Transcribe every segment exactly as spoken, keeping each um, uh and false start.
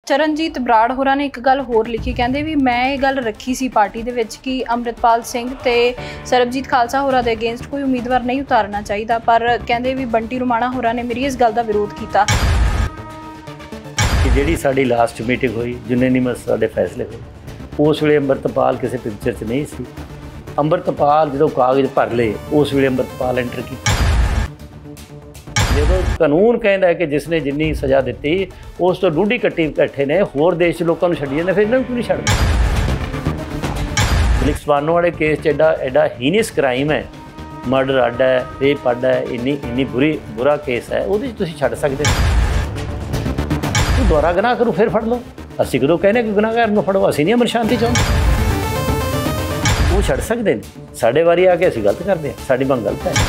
चरणजीत बराड़ होरां ने एक गल होर लिखी, कहंदे भी मैं ये गल रखी सी पार्टी दे विच कि अमृतपाल सिंह ते सरबजीत खालसा होरां दे अगेंस्ट कोई उम्मीदवार नहीं उतारना चाहिए, पर कहंदे भी बंटी रुमाणा होरां ने मेरी इस गल दा विरोध कीता। जिहड़ी साडी लास्ट मीटिंग हुई यूनैनिमस साडे फैसले होए, उस वेले अमृतपाल किसी पिक्चर च नहीं सी। अमृतपाल जो कागज़ भर ले उस वेले अमृतपाल एंटर किया। जो कानून कहता है कि जिसने जिन्नी सज़ा दी उस तो डूढ़ी कट्टी बैठे ने होर देश लोगों छड्डी जांदे, फिर इन्हां नूं क्यों नहीं छड्डदे? लिक्स बानो वाले केस एडा एडा हीनियस क्राइम है, मर्डर अड्ड है, रेप अड्ड है, इन्नी इन्नी बुरी बुरा केस है, वो तुसीं छड्ड सकदे? दोबारा गुनाह करो फिर फड़ लो। असीं कदों कहने कि गुनाहगार नूं फड़ो, असीं नहीं अमन शांति चाहुंदे। वो छड्ड सकदे ने, साडे वारी आके असीं गलत करदे हां, साडी मंग गलत है।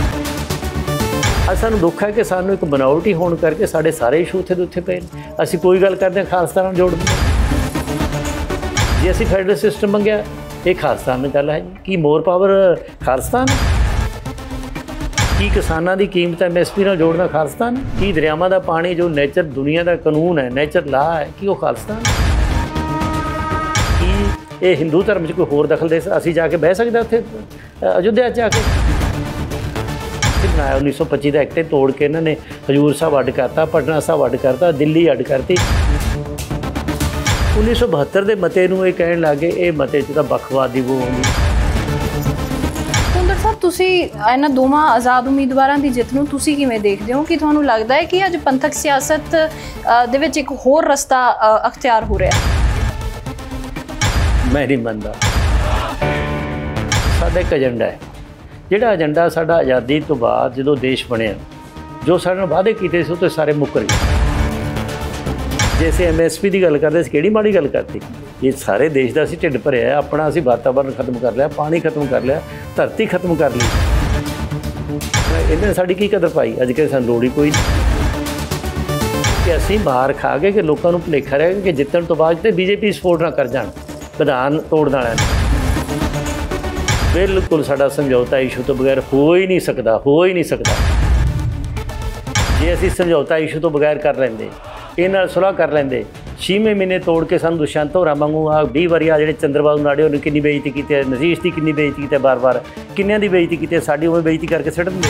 अज सानूं दुख है कि सानूं एक बनावटी होने करके साढ़े सारे इशू उत्थे दे उत्थे पे ने। असीं कोई गल करदे खालसा नाल जोड़ दिंदे, जे असीं फैडरल सिस्टम मंगिया ये खालसा नाल गल है कि मोर पावर खालिस्तान की किसानां दी कीमत एम एस पी नाल जोड़ना खालिस्तान की दरियावां दा पानी जो नेचर दुनिया का कानून है, नेचर ला है कि वो खालिस्तान की ये हिंदू धर्म च कोई होर दखल दे असीं जाके बह सकदा उत्थे अयोध्या जाके बनाया उन्नीस सौ पच्ची का एक्ट तोड़ के इन्होंने हजूर साहब अड्ड करता, पटना साहब अड्ड करता, दिल्ली अड्ड करती। उन्नीस सौ बहत्तर के मते नूं ये कहण लग गए ये मते च तां बखवाद दी वो आउंदी। भुंदड़ साहब तुसीं इन्हां दोवां आज़ाद उम्मीदवारां दी जित नूं तुसीं किवें देखदे हो कि तुहानूं लगदा है कि अज पंथक सियासत दे विच एक होर रस्ता अख्तियार हो रहा है? मैं नहीं मनदा। साडा एक एजेंडा है, जिहड़ा एजेंडा साडा आज़ादी तो बाद जो देश बनिया, जो साडे नाल वादे कीते सी तो सारे मुकर गए। जैसे एम एस पी की गल करते कि माड़ी गल करती, ये सारे देश का असीं ढिड भरिया, अपना असीं वातावरण खत्म कर लिया, पानी खत्म कर लिया, धरती खत्म कर ली, इन्हें साडी की कदर पाई? अज कल सानूं लोड़ ही कोई नहीं कि असीं मार खा गए कि लोगों को भुलेखा रह गया कि जितण तो बाद तो बीजेपी सपोर्ट ना कर जाण विधान तोड़न वालिआं। बिल्कुल साडा समझौता इशू तो बगैर हो ही नहीं सकता, हो ही नहीं सकता। जे असीं समझौता इशू तो बगैर कर लेंदे, इहदे नाल सुलह कर लेंदे, छेवें महीने तोड़ के सानूं दुष्यंत होरां वांगू आ बीस वारी आ जिहड़े चंद्रबाबू नाड़े होरें किन्नी बेइज्जती कीती है, नजीश दी किन्नी बेइज्जती कीती है, बार बार किन्नियां दी बेइज्जती कीती है, साडी उवें बेइज्जती करके छड्ड दिंदे।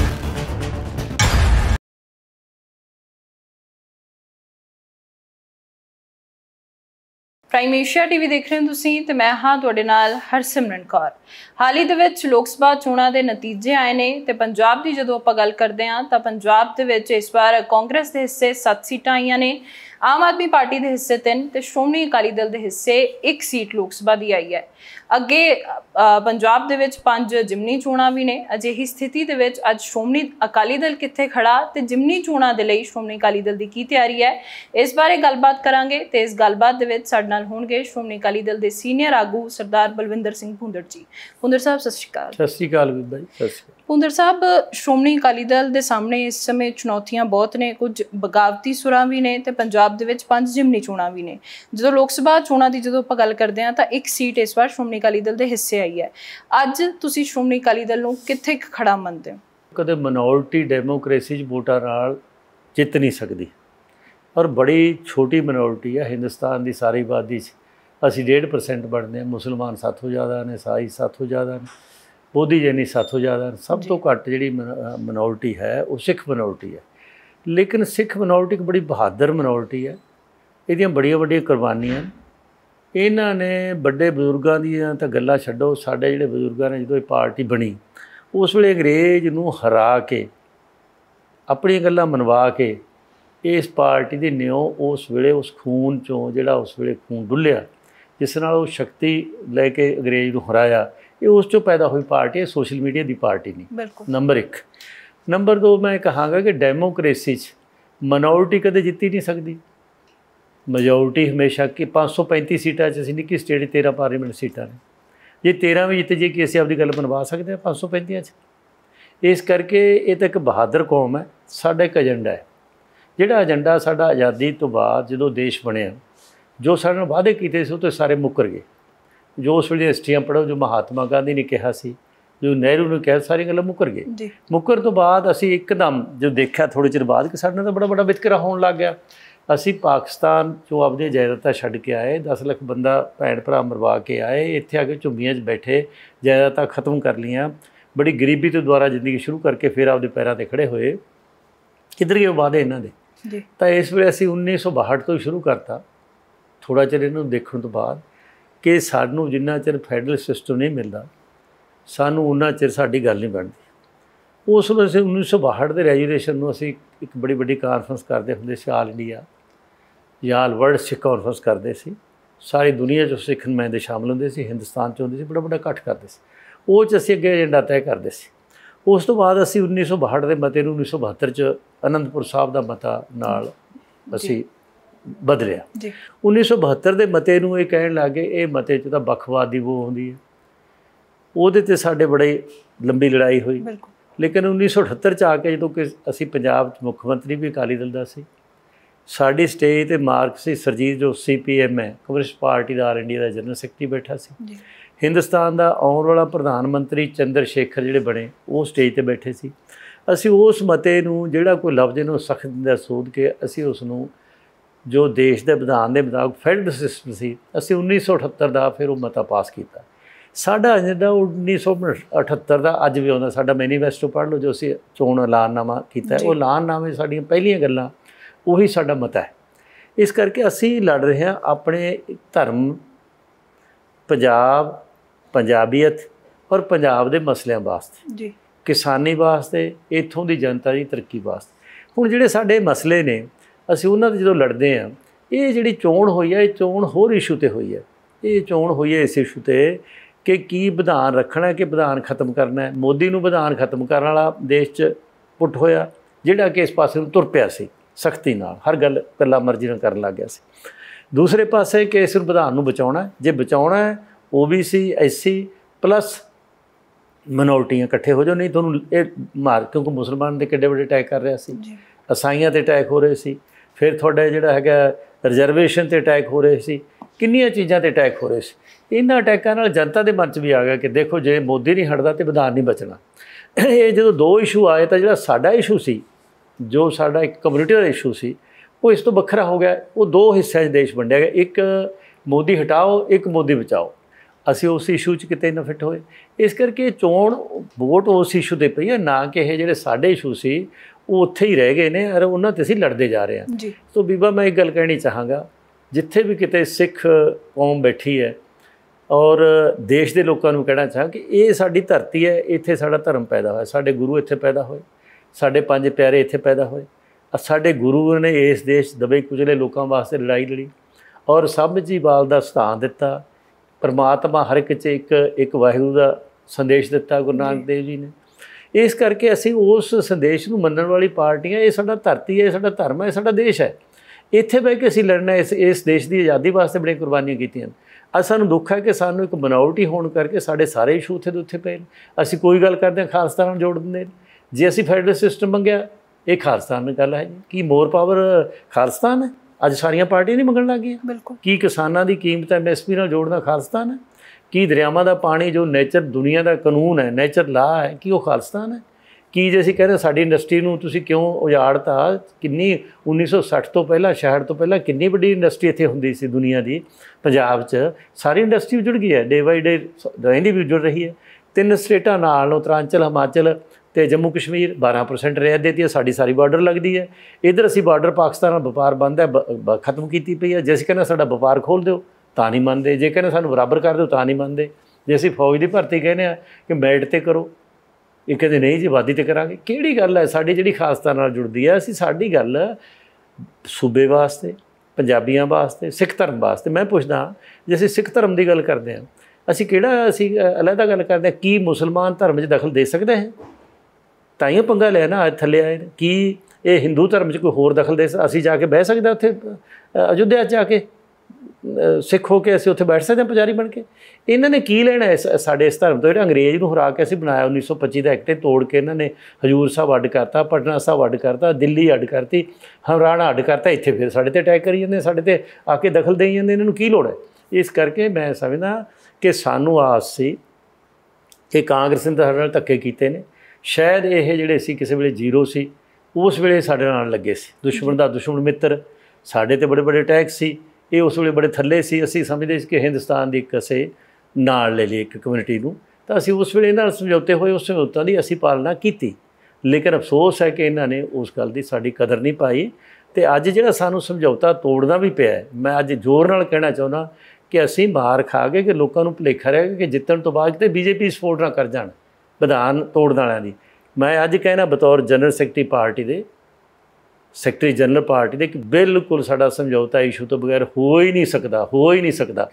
प्राइम एशिया टीवी देख रहे हो तुसीं ते मैं हाँ तुहाडे नाल हरसिमरन कौर। हाल ही दे विच लोक सभा चोणां दे नतीजे आए ने ते पंजाब दी जदों आपां गल करदे हां तां पंजाब दे विच इस बार कांग्रेस दे हिस्से सत्त सीटां आईयां ने, आम आदमी पार्टी के हिस्से तीन ते श्रोमणी अकाली दल के हिस्से एक सीट लोक सभा की आई है। अगे पंजाब दे विच पंज जिमनी चोणां भी ने। अजिही स्थिति दे विच अज श्रोमणी अकाली दल कित्थे खड़ा ते जिमनी चोणां दे लई श्रोमणी अकाली दल की की तैयारी है, इस बारे गलबात करांगे ते इस गलबात दे विच साडे नाल होणगे श्रोमणी अकाली दल के सीनियर आगू सरदार बलविंदर सिंह भुंदड़ जी। भुंदड़ साहब सत श्री अकाल। सत श्री अकाल भाई। सत श्री अकाल भुंदड़ साहब, श्रोमणी अकाली दल के सामने इस समय चुनौतियां बहुत ने, कुछ बगावती सुरां भी ने ते पंजाब दे विच पंज जिमनी चोणां भी ने। जो लोक सभा चोणां की जो आपां गल करदे हां तां एक सीट इस बार श्रोमणी अकाली दल के हिस्से आई है। अज तुसीं श्रोमणी अकाली दल नूं कित्थे खड़ा मनदे हो? कदे मिनोरिटी डेमोक्रेसी च वोटां नाल जित नहीं सकती, और बड़ी छोटी मिनोरिटी है हिंदुस्तान की सारी आबादी च। असीं डेढ़ परसेंट बनते हैं, मुसलमान सातों ज़्यादा ने, ईसाई सातों ज़्यादा ने, बोधी जैनी सातों ज़्यादा ने। सब तो घट जी मिनोरिटी है वो सिख मिनोरिटी है। लेकिन सिख मिनोरिटी एक बड़ी बहादुर मिनोरिटी है, इहदियां बड़ियां बड़ियां कुर्बानियां। इन्हां ने बड़े बजुर्गों दीयां तां गल्लां छड्डो, साडे जिहड़े बजुर्गों ने जदों पार्टी बनी उस वेले अंग्रेज़ नूं हरा के अपनी गल्लां मनवा के इस पार्टी दी न्यो उस वेले उस खून चों जिहड़ा उस वेले खून डुੱਲਿਆ जिस नाल वो शक्ति लैके अंग्रेज़ नूं हराया, ये उस चों पैदा हुई पार्टी है, सोशल मीडिया की पार्टी नहीं। नंबर एक। नंबर दो मैं कहांगा कि डेमोक्रेसी मनोरिटी कदे जित्ती नहीं सकती, मेजोरिटी हमेशा कि पाँच सौ पैंती सीटां असीं निक्की स्टेट तेरह पार्लीमेंट सीटां ने, जे तेरह भी जित जे कि असीं आपदी गल मनवा सकते हैं पाँच सौ पैंती च। इस करके ये तो एक बहादुर कौम है। साडा एक एजेंडा है, जिहड़ा एजेंडा साडा आज़ादी तो बाद जो देश बनिया, जो साडे नाल वादे कीते सी तो सारे मुकर गए। जो उस वेले हिस्ट्रियां पढ़ो, जो महात्मा गांधी ने कहा सी, जो नेहरू ने कहा, सारी गल्लां मुकर गए। मुकर तो बाद असीं एकदम जो देखा थोड़े चिर बाद कि साडे नाल तां बड़ा बड़ा वितकरा होण लग गया। ਅਸੀਂ ਪਾਕਿਸਤਾਨ 'ਚੋਂ ਆਪਦੀਆਂ ਜਾਇਦਾਦਾਂ ਛੱਡ ਕੇ ਆਏ, ਦਸ ਲੱਖ ਬੰਦਾ ਭੈਣ ਭਰਾ ਮਰਵਾ ਕੇ ਆਏ, ਇੱਥੇ ਆ ਕੇ ਝੁੰਗੀਆਂ 'ਚ ਬੈਠੇ, ਜਾਇਦਾਦਾਂ ਖਤਮ ਕਰ ਲਈਆਂ, ਬੜੀ ਗਰੀਬੀ ਤੋਂ ਦੁਆਰਾ ਜ਼ਿੰਦਗੀ ਸ਼ੁਰੂ ਕਰਕੇ ਫਿਰ ਆਪਦੇ ਪੈਰਾਂ 'ਤੇ ਖੜ੍ਹੇ ਹੋਏ। ਕਿੱਧਰ ਗਏ ਵਾਅਦੇ ਇਹਨਾਂ ਦੇ? ਜੀ ਤਾਂ ਇਸ ਵੇਲੇ ਅਸੀਂ ਉੱਨੀ ਸੌ ਬਾਹਠ ਤੋਂ ਸ਼ੁਰੂ ਕਰਤਾ, ਥੋੜ੍ਹਾ ਚਿਰ ਇਹਨੂੰ ਦੇਖਣ ਤੋਂ ਬਾਅਦ ਕਿ ਸਾਨੂੰ ਜਿੰਨਾ ਚਿਰ ਫੈਡਰਲ ਸਿਸਟਮ ਨਹੀਂ ਮਿਲਦਾ ਸਾਨੂੰ ਉਨਾ ਚਿਰ ਸਾਡੀ ਗੱਲ ਨਹੀਂ ਬਣਦੀ। ਉਸ ਨੂੰ ਅਸੀਂ ਉੱਨੀ ਸੌ ਬਾਹਠ ਦੇ ਰੈਜੂਲੇਸ਼ਨ ਨੂੰ ਅਸੀਂ ਇੱਕ ਬੜੀ ਵੱਡੀ ਕਾਨਫਰੰਸ ਕਰਦੇ ਹੁੰਦੇ ਸੀ, ਆਲ ਇੰਡੀਆ ਜਾਂ ਆਲ ਵਰਲਡ ਸਿੱਖ ਕਾਨਫਰੰਸ ਕਰਦੇ ਸੀ। ਸਾਰੀ ਦੁਨੀਆ 'ਚੋਂ ਸਿੱਖ ਨੁਮਾਇੰਦੇ ਸ਼ਾਮਲ ਹੁੰਦੇ ਸੀ, ਹਿੰਦੁਸਤਾਨ 'ਚ ਹੁੰਦੇ ਸੀ, ਬੜਾ ਵੱਡਾ ਇਕੱਠ ਕਰਦੇ ਸੀ। ਉਹ 'ਚ ਅਸੀਂ ਅੱਗੇ ਏਜੰਡਾ ਤੈਅ ਕਰਦੇ ਸੀ। ਉਸ ਤੋਂ ਬਾਅਦ ਅਸੀਂ ਉੱਨੀ ਸੌ ਬਾਹਠ ਦੇ ਮਤੇ ਨੂੰ ਉੱਨੀ ਸੌ ਬਹੱਤਰ 'ਚ ਅਨੰਦਪੁਰ ਸਾਹਿਬ ਦਾ ਮਤਾ ਨਾਲ ਅਸੀਂ ਬਦਲਿਆ। ਉੱਨੀ ਸੌ ਬਹੱਤਰ ਦੇ ਮਤੇ ਨੂੰ ਇਹ ਕਹਿਣ ਲੱਗ ਗਏ ਇਹ ਮਤੇ 'ਚ ਤਾਂ ਵੱਖਵਾਦ ਦੀ ਵੋ ਹੁੰਦੀ ਹੈ, ਉਹਦੇ 'ਤੇ ਸਾਡੇ ਬੜੀ ਲੰਬੀ ਲੜਾਈ ਹੋਈ। ਲੇਕਿਨ ਉੱਨੀ ਸੌ ਅਠੱਤਰ 'ਚ ਆ ਕੇ ਜਦੋਂ ਕਿ ਅਸੀਂ ਪੰਜਾਬ 'ਚ ਮੁੱਖ ਮੰਤਰੀ ਵੀ ਅਕਾਲੀ ਦਲ ਦਾ ਸੀ, ਸਾਡੀ ਸਟੇਜ 'ਤੇ ਮਾਰਕਸੀ ਸਰਜੀਤ ਜੋ ਸੀ ਪੀ ਐਮ ਹੈ, ਕਮਿਊਨਿਸਟ ਪਾਰਟੀ ਦਾ ਆਲ ਇੰਡੀਆ ਦਾ ਜਨਰਲ ਸੈਕਟਰੀ ਬੈਠਾ ਸੀ। ਹਿੰਦੁਸਤਾਨ ਦਾ ਆਉਣ ਵਾਲਾ ਪ੍ਰਧਾਨ ਮੰਤਰੀ ਚੰਦਰ ਸ਼ੇਖਰ ਜਿਹੜੇ ਬਣੇ ਉਹ ਸਟੇਜ 'ਤੇ ਬੈਠੇ ਸੀ। ਅਸੀਂ ਉਸ ਮਤੇ ਨੂੰ ਜਿਹੜਾ ਕੋਈ ਲਫ਼ਜ਼ ਨੂੰ ਸਖਤ ਦਾ ਸੋਧ ਕੇ ਅਸੀਂ ਉਸ ਨੂੰ ਜੋ ਦੇਸ਼ ਦੇ ਵਿਧਾਨ ਦੇ ਮੁਤਾਬਕ ਫੈਡਰਲ ਸਿਸਟਮ ਸੀ, ਅਸੀਂ ਉੱਨੀ ਸੌ ਅਠੱਤਰ ਦਾ ਫਿਰ ਉਹ ਮਤਾ ਪਾਸ ਕੀਤਾ। ਸਾਡਾ ਜਿਹੜਾ ਉੱਨੀ ਸੌ ਅਠੱਤਰ ਦਾ ਅੱਜ ਵੀ ਆਉਂਦਾ, ਸਾਡਾ ਮੈਨੀਫੈਸਟੋ ਪੜ੍ਹ ਲਓ ਜੋ ਅਸੀਂ ਚੋਣ ਐਲਾਨਨਾਮਾ ਕੀਤਾ, ਉਹ ਐਲਾਨਨਾਮੇ ਸਾਡੀਆਂ ਪਹਿਲੀਆਂ ਗੱਲਾਂ ਉਹੀ ਸਾਡਾ ਮਤਾ ਹੈ। ਇਸ ਕਰਕੇ ਅਸੀਂ ਲੜ ਰਹੇ ਹਾਂ ਆਪਣੇ ਧਰਮ, ਪੰਜਾਬ, ਪੰਜਾਬੀਅਤ ਔਰ ਪੰਜਾਬ ਦੇ ਮਸਲਿਆਂ ਵਾਸਤੇ, ਜੀ ਕਿਸਾਨੀ ਵਾਸਤੇ, ਇੱਥੋਂ ਦੀ ਜਨਤਾ ਦੀ ਤਰੱਕੀ ਵਾਸਤੇ। ਹੁਣ ਜਿਹੜੇ ਸਾਡੇ ਮਸਲੇ ਨੇ ਅਸੀਂ ਉਹਨਾਂ 'ਤੇ ਜਦੋਂ ਲੜਦੇ ਹਾਂ, ਇਹ ਜਿਹੜੀ ਚੋਣ ਹੋਈ ਹੈ ਇਹ ਚੋਣ ਹੋਰ ਇਸ਼ੂ 'ਤੇ ਹੋਈ ਹੈ। ਇਹ ਚੋਣ ਹੋਈ ਹੈ ਇਸ ਇਸ਼ੂ 'ਤੇ ਕਿ ਕੀ ਵਿਧਾਨ ਰੱਖਣਾ ਕਿ ਵਿਧਾਨ ਖਤਮ ਕਰਨਾ ਹੈ। ਮੋਦੀ ਨੂੰ ਵਿਧਾਨ ਖਤਮ ਕਰਨ ਵਾਲਾ ਦੇਸ਼ 'ਚ ਪੁੱਟ ਹੋਇਆ, ਜਿਹੜਾ ਕਿ ਇਸ ਪਾਸੇ ਨੂੰ ਤੁਰ ਪਿਆ ਸੀ ਸਖਤੀ ਨਾਲ, ਹਰ ਗੱਲ ਇਕੱਲਾ ਮਰਜ਼ੀ ਨਾਲ ਕਰਨ ਲੱਗ ਗਿਆ ਸੀ। ਦੂਸਰੇ ਪਾਸੇ ਕਿ ਇਸ ਵਿਧਾਨ ਨੂੰ ਬਚਾਉਣਾ, ਜੇ ਬਚਾਉਣਾ ਹੈ O B C, S C plus ਮਿਨੋਰਟੀਆਂ ਇਕੱਠੇ ਹੋ ਜਾਓ, ਨਹੀਂ ਤੁਹਾਨੂੰ ਇਹ ਮਾਰ, ਕਿਉਂਕਿ ਮੁਸਲਮਾਨ ਦੇ ਕਿੱਡੇ ਵੱਡੇ ਅਟੈਕ ਕਰ ਰਿਹਾ ਸੀ, ਈਸਾਈਆਂ 'ਤੇ ਅਟੈਕ ਹੋ ਰਹੇ ਸੀ, ਫਿਰ ਤੁਹਾਡਾ ਜਿਹੜਾ ਹੈਗਾ ਰਿਜ਼ਰਵੇਸ਼ਨ 'ਤੇ ਅਟੈਕ ਹੋ ਰਹੇ ਸੀ, ਕਿੰਨੀਆਂ ਚੀਜ਼ਾਂ 'ਤੇ ਅਟੈਕ ਹੋ ਰਹੇ ਸੀ। ਇਹਨਾਂ ਅਟੈਕਾਂ ਨਾਲ ਜਨਤਾ ਦੇ ਮਨ 'ਚ ਵੀ ਆ ਗਿਆ ਕਿ ਦੇਖੋ ਜੇ ਮੋਦੀ ਨਹੀਂ ਹਟਦਾ ਤਾਂ ਵਿਧਾਨ ਨਹੀਂ ਬਚਣਾ। ਇਹ ਜਦੋਂ ਦੋ ਇਸ਼ੂ ਆਏ ਤਾਂ ਜਿਹੜਾ ਸਾਡਾ ਇਸ਼ੂ ਸੀ, ਜੋ ਸਾਡਾ ਇੱਕ ਕਮਿਊਨਿਟੀ ਦਾ ਇਸ਼ੂ ਸੀ, ਉਹ ਇਸ ਤੋਂ ਵੱਖਰਾ ਹੋ ਗਿਆ। ਉਹ ਦੋ ਹਿੱਸਿਆਂ 'ਚ ਦੇਸ਼ ਵੰਡਿਆ ਗਿਆ, ਇੱਕ ਮੋਦੀ ਹਟਾਓ, ਇੱਕ ਮੋਦੀ ਬਚਾਓ। ਅਸੀਂ ਉਸ ਇਸ਼ੂ 'ਚ ਕਿਤੇ ਨਾ ਫਿੱਟ ਹੋਏ। ਇਸ ਕਰਕੇ ਚੋਣ ਵੋਟ ਉਸ ਇਸ਼ੂ 'ਤੇ ਪਈ ਹੈ, ਨਾ ਕਿ ਇਹ ਜਿਹੜੇ ਸਾਡੇ ਇਸ਼ੂ ਸੀ ਉਹ ਉੱਥੇ ਹੀ ਰਹਿ ਗਏ ਨੇ ਔਰ ਉਹਨਾਂ 'ਤੇ ਅਸੀਂ ਲੜਦੇ ਜਾ ਰਹੇ ਹਾਂ। ਸੋ ਬੀਬਾ ਮੈਂ ਇੱਕ ਗੱਲ ਕਹਿਣੀ ਚਾਹਾਂਗਾ, ਜਿੱਥੇ ਵੀ ਕਿਤੇ ਸਿੱਖ ਕੌਮ ਬੈਠੀ ਹੈ ਔਰ ਦੇਸ਼ ਦੇ ਲੋਕਾਂ ਨੂੰ ਕਹਿਣਾ ਚਾਹਾਂ ਕਿ ਇਹ ਸਾਡੀ ਧਰਤੀ ਹੈ, ਇੱਥੇ ਸਾਡਾ ਧਰਮ ਪੈਦਾ ਹੋਇਆ, ਸਾਡੇ ਗੁਰੂ ਇੱਥੇ ਪੈਦਾ ਹੋਏ, ਸਾਡੇ ਪੰਜ ਪਿਆਰੇ ਇੱਥੇ ਪੈਦਾ ਹੋਏ। ਸਾਡੇ ਗੁਰੂ ਨੇ ਇਸ ਦੇਸ਼ ਦਬੇ ਕੁਚਲੇ ਲੋਕਾਂ ਵਾਸਤੇ ਲੜਾਈ ਲੜੀ ਔਰ ਸਾਂਝੀਵਾਲ ਦਾ ਸਿਧਾਂਤ ਦਿੱਤਾ। ਪਰਮਾਤਮਾ ਹਰ ਇੱਕ 'ਚ ਇੱਕ ਇੱਕ ਵਾਹਿਗੁਰੂ ਦਾ ਸੰਦੇਸ਼ ਦਿੱਤਾ ਗੁਰੂ ਨਾਨਕ ਦੇਵ ਜੀ ਨੇ। ਇਸ ਕਰਕੇ ਅਸੀਂ ਉਸ ਸੰਦੇਸ਼ ਨੂੰ ਮੰਨਣ ਵਾਲੀ ਪਾਰਟੀਆਂ, ਇਹ ਸਾਡਾ ਧਰਤੀ ਹੈ, ਇਹ ਸਾਡਾ ਧਰਮ ਹੈ, ਇਹ ਸਾਡਾ ਦੇਸ਼ ਹੈ, ਇੱਥੇ ਬਹਿ ਕੇ ਅਸੀਂ ਲੜਨਾ। ਇਸ ਇਸ ਦੇਸ਼ ਦੀ ਆਜ਼ਾਦੀ ਵਾਸਤੇ ਬੜੀਆਂ ਕੁਰਬਾਨੀਆਂ ਕੀਤੀਆਂ। ਅੱਜ ਸਾਨੂੰ ਦੁੱਖ ਹੈ ਕਿ ਸਾਨੂੰ ਇੱਕ ਮਿਨੋਰਟੀ ਹੋਣ ਕਰਕੇ ਸਾਡੇ ਸਾਰੇ ਇਸ਼ੂ ਉੱਥੇ ਦੇ ਉੱਥੇ ਪਏ ਨੇ। ਅਸੀਂ ਕੋਈ ਗੱਲ ਕਰਦੇ ਹਾਂ ਖਾਲਿਸਤਾਨ ਨਾਲ ਜੋੜ ਦਿੰਦੇ ਨੇ। ਜੇ ਅਸੀਂ ਫੈਡਰਲ ਸਿਸਟਮ ਮੰਗਿਆ, ਇਹ ਖਾਲਿਸਤਾਨ ਦੀ ਗੱਲ ਹੈ ਜੀ। ਕੀ ਮੋਰ ਪਾਵਰ ਖਾਲਿਸਤਾਨ ਹੈ? ਅੱਜ ਸਾਰੀਆਂ ਪਾਰਟੀਆਂ ਨਹੀਂ ਮੰਗਣ ਲੱਗ ਗਈਆਂ। ਬਿਲਕੁਲ। ਕੀ ਕਿਸਾਨਾਂ ਦੀ ਕੀਮਤ ਐਮ ਐਸ ਪੀ ਨਾਲ ਜੋੜਨਾ ਖਾਲਿਸਤਾਨ ਹੈ? ਕੀ ਦਰਿਆਵਾਂ ਦਾ ਪਾਣੀ ਜੋ ਨੇਚਰ ਦੁਨੀਆ ਦਾ ਕਾਨੂੰਨ ਹੈ, ਨੇਚਰ ਲਾ ਹੈ, ਕੀ ਉਹ ਖਾਲਿਸਤਾਨ ਹੈ? ਕੀ ਜੇ ਅਸੀਂ ਕਹਿੰਦੇ ਸਾਡੀ ਇੰਡਸਟਰੀ ਨੂੰ ਤੁਸੀਂ ਕਿਉਂ ਉਜਾੜਤਾ? ਕਿੰਨੀ ਉੱਨੀ ਸੌ ਸੱਠ ਤੋਂ ਪਹਿਲਾਂ, ਛਿਆਹਠ ਤੋਂ ਪਹਿਲਾਂ ਕਿੰਨੀ ਵੱਡੀ ਇੰਡਸਟਰੀ ਇੱਥੇ ਹੁੰਦੀ ਸੀ ਦੁਨੀਆ ਦੀ, ਪੰਜਾਬ 'ਚ ਸਾਰੀ ਇੰਡਸਟਰੀ ਉਜੜ ਗਈ ਹੈ। ਡੇ ਬਾਈ ਡੇ ਰਹਿੰਦੀ ਵੀ ਉਜੜ ਰਹੀ ਹੈ। ਤਿੰਨ ਸਟੇਟਾਂ ਨਾਲ, ਉੱਤਰਾਂਚਲ, ਹਿਮਾਚਲ ਅਤੇ ਜੰਮੂ ਕਸ਼ਮੀਰ ਬਾਰਾਂ ਪਰਸੈਂਟ ਰਿਆਇਤ ਦਿੱਤੀ ਹੈ। ਸਾਡੀ ਸਾਰੀ ਬਾਰਡਰ ਲੱਗਦੀ ਹੈ। ਇੱਧਰ ਅਸੀਂ ਬਾਰਡਰ ਪਾਕਿਸਤਾਨ ਨਾਲ ਵਪਾਰ ਬੰਦ ਹੈ, ਖਤਮ ਕੀਤੀ ਪਈ ਹੈ। ਜੇ ਅਸੀਂ ਕਹਿੰਦੇ ਸਾਡਾ ਵਪਾਰ ਖੋਲ੍ਹ ਦਿਓ ਤਾਂ ਨਹੀਂ ਮੰਨਦੇ, ਜੇ ਕਹਿੰਦੇ ਸਾਨੂੰ ਬਰਾਬਰ ਕਰ ਦਿਓ ਤਾਂ ਨਹੀਂ ਮੰਨਦੇ। ਜੇ ਅਸੀਂ ਫੌਜ ਦੀ ਭਰਤੀ ਕਹਿੰਦੇ ਹਾਂ ਕਿ ਮੈਰਿਟ 'ਤੇ ਕਰੋ, ਇਹ ਕਹਿੰਦੇ ਨਹੀਂ ਜੀ ਆਬਾਦੀ 'ਤੇ ਕਰਾਂਗੇ। ਕਿਹੜੀ ਗੱਲ ਹੈ ਸਾਡੀ ਜਿਹੜੀ ਖਾਲਿਸਤਾਨ ਨਾਲ ਜੁੜਦੀ ਹੈ? ਅਸੀਂ ਸਾਡੀ ਗੱਲ ਸੂਬੇ ਵਾਸਤੇ, ਪੰਜਾਬੀਆਂ ਵਾਸਤੇ, ਸਿੱਖ ਧਰਮ ਵਾਸਤੇ। ਮੈਂ ਪੁੱਛਦਾ, ਜੇ ਅਸੀਂ ਸਿੱਖ ਧਰਮ ਦੀ ਗੱਲ ਕਰਦੇ ਹਾਂ, ਅਸੀਂ ਕਿਹੜਾ ਅਸੀਂ ਅਲੱਗਾ ਗੱਲ ਕਰਦੇ ਹਾਂ, ਕੀ ਮੁਸਲਮਾਨ ਧਰਮ 'ਚ ਦਖਲ ਦੇ ਸਕਦੇ ਹਾਂ? ਤਾਂ ਹੀ ਪੰਗਾ ਲਿਆ ਨਾ, ਅੱਜ ਥੱਲੇ ਆਏ ਨੇ। ਕੀ ਇਹ ਹਿੰਦੂ ਧਰਮ 'ਚ ਕੋਈ ਹੋਰ ਦਖਲ ਦੇ? ਅਸੀਂ ਜਾ ਕੇ ਬਹਿ ਸਕਦੇ ਉੱਥੇ ਅਯੁੱਧਿਆ 'ਚ ਜਾ ਕੇ ਸਿੱਖ ਹੋ ਕੇ ਅਸੀਂ ਉੱਥੇ ਬੈਠ ਸਕਦੇ ਹਾਂ ਪੁਜਾਰੀ ਬਣ ਕੇ? ਇਹਨਾਂ ਨੇ ਕੀ ਲੈਣਾ ਇਸ ਸਾਡੇ ਇਸ ਧਰਮ ਤੋਂ? ਜਿਹੜਾ ਅੰਗਰੇਜ਼ ਨੂੰ ਹਰਾ ਕੇ ਅਸੀਂ ਬਣਾਇਆ ਉੱਨੀ ਸੌ ਪੱਚੀ ਦਾ ਐਕਟ, ਤੋੜ ਕੇ ਇਹਨਾਂ ਨੇ ਹਜ਼ੂਰ ਸਾਹਿਬ ਅੱਡ ਕਰਤਾ, ਪਟਨਾ ਸਾਹਿਬ ਅੱਡ ਕਰਤਾ, ਦਿੱਲੀ ਅੱਡ ਕਰਤੀ, ਹਰਿਆਣਾ ਅੱਡ ਕਰਤਾ। ਇੱਥੇ ਫਿਰ ਸਾਡੇ 'ਤੇ ਅਟੈਕ ਕਰੀ ਜਾਂਦੇ, ਸਾਡੇ 'ਤੇ ਆ ਕੇ ਦਖਲ ਦੇਈ ਜਾਂਦੇ। ਇਹਨਾਂ ਨੂੰ ਕੀ ਲੋੜ ਹੈ? ਇਸ ਕਰਕੇ ਮੈਂ ਸਮਝਦਾ ਕਿ ਸਾਨੂੰ ਆਸ ਸੀ ਕਿ ਕਾਂਗਰਸ ਨੇ ਸਾਡੇ ਨਾਲ ਧੱਕੇ ਕੀਤੇ ਨੇ। ਸ਼ਾਇਦ ਇਹ ਜਿਹੜੇ ਸੀ ਕਿਸੇ ਵੇਲੇ ਜ਼ੀਰੋ ਸੀ, ਉਸ ਵੇਲੇ ਸਾਡੇ ਨਾਲ ਲੱਗੇ ਸੀ। ਦੁਸ਼ਮਣ ਦਾ ਦੁਸ਼ਮਣ ਮਿੱਤਰ, ਸਾਡੇ ਤੇ ਬੜੇ ਬੜੇ ਟੈਕਸ ਸੀ, ਇਹ ਉਸ ਵੇਲੇ ਬੜੇ ਥੱਲੇ ਸੀ। ਅਸੀਂ ਸਮਝਦੇ ਸੀ ਕਿ ਹਿੰਦੁਸਤਾਨ ਦੀ ਇੱਕ ਅਸੀਂ ਨਾਲ ਲੈ ਲਈ ਇੱਕ ਕਮਿਊਨਿਟੀ ਨੂੰ, ਤਾਂ ਅਸੀਂ ਉਸ ਵੇਲੇ ਇਹਨਾਂ ਨਾਲ ਸਮਝੌਤੇ ਹੋਏ, ਉਸ ਸਮਝੌਤਾਂ ਦੀ ਅਸੀਂ ਪਾਲਣਾ ਕੀਤੀ। ਲੇਕਿਨ ਅਫਸੋਸ ਹੈ ਕਿ ਇਹਨਾਂ ਨੇ ਉਸ ਗੱਲ ਦੀ ਸਾਡੀ ਕਦਰ ਨਹੀਂ ਪਾਈ, ਅਤੇ ਅੱਜ ਜਿਹੜਾ ਸਾਨੂੰ ਸਮਝੌਤਾ ਤੋੜਨਾ ਵੀ ਪਿਆ। ਮੈਂ ਅੱਜ ਜ਼ੋਰ ਨਾਲ ਕਹਿਣਾ ਚਾਹੁੰਦਾ ਕਿ ਅਸੀਂ ਮਾਰ ਖਾ ਗਏ ਕਿ ਲੋਕਾਂ ਨੂੰ ਭੁਲੇਖਾ ਰਹਿ ਕਿ ਜਿੱਤਣ ਤੋਂ ਬਾਅਦ ਕਿਤੇ ਬੀਜੇਪੀ ਸਪੋਰਟ ਨਾ ਕਰ ਜਾਣ ਵਿਧਾਨ ਤੋੜਨ ਵਾਲਿਆਂ ਦੀ। ਮੈਂ ਅੱਜ ਕਹਿਣਾ ਬਤੌਰ ਜਨਰਲ ਸੈਕਟਰੀ ਪਾਰਟੀ ਦੇ ਸੈਕਟਰੀ ਜਨਰਲ ਪਾਰਟੀ ਦੇ ਕਿ ਬਿਲਕੁਲ ਸਾਡਾ ਸਮਝੌਤਾ ਇਸ਼ੂ ਤੋਂ ਬਗੈਰ ਹੋ ਹੀ ਨਹੀਂ ਸਕਦਾ, ਹੋ ਹੀ ਨਹੀਂ ਸਕਦਾ।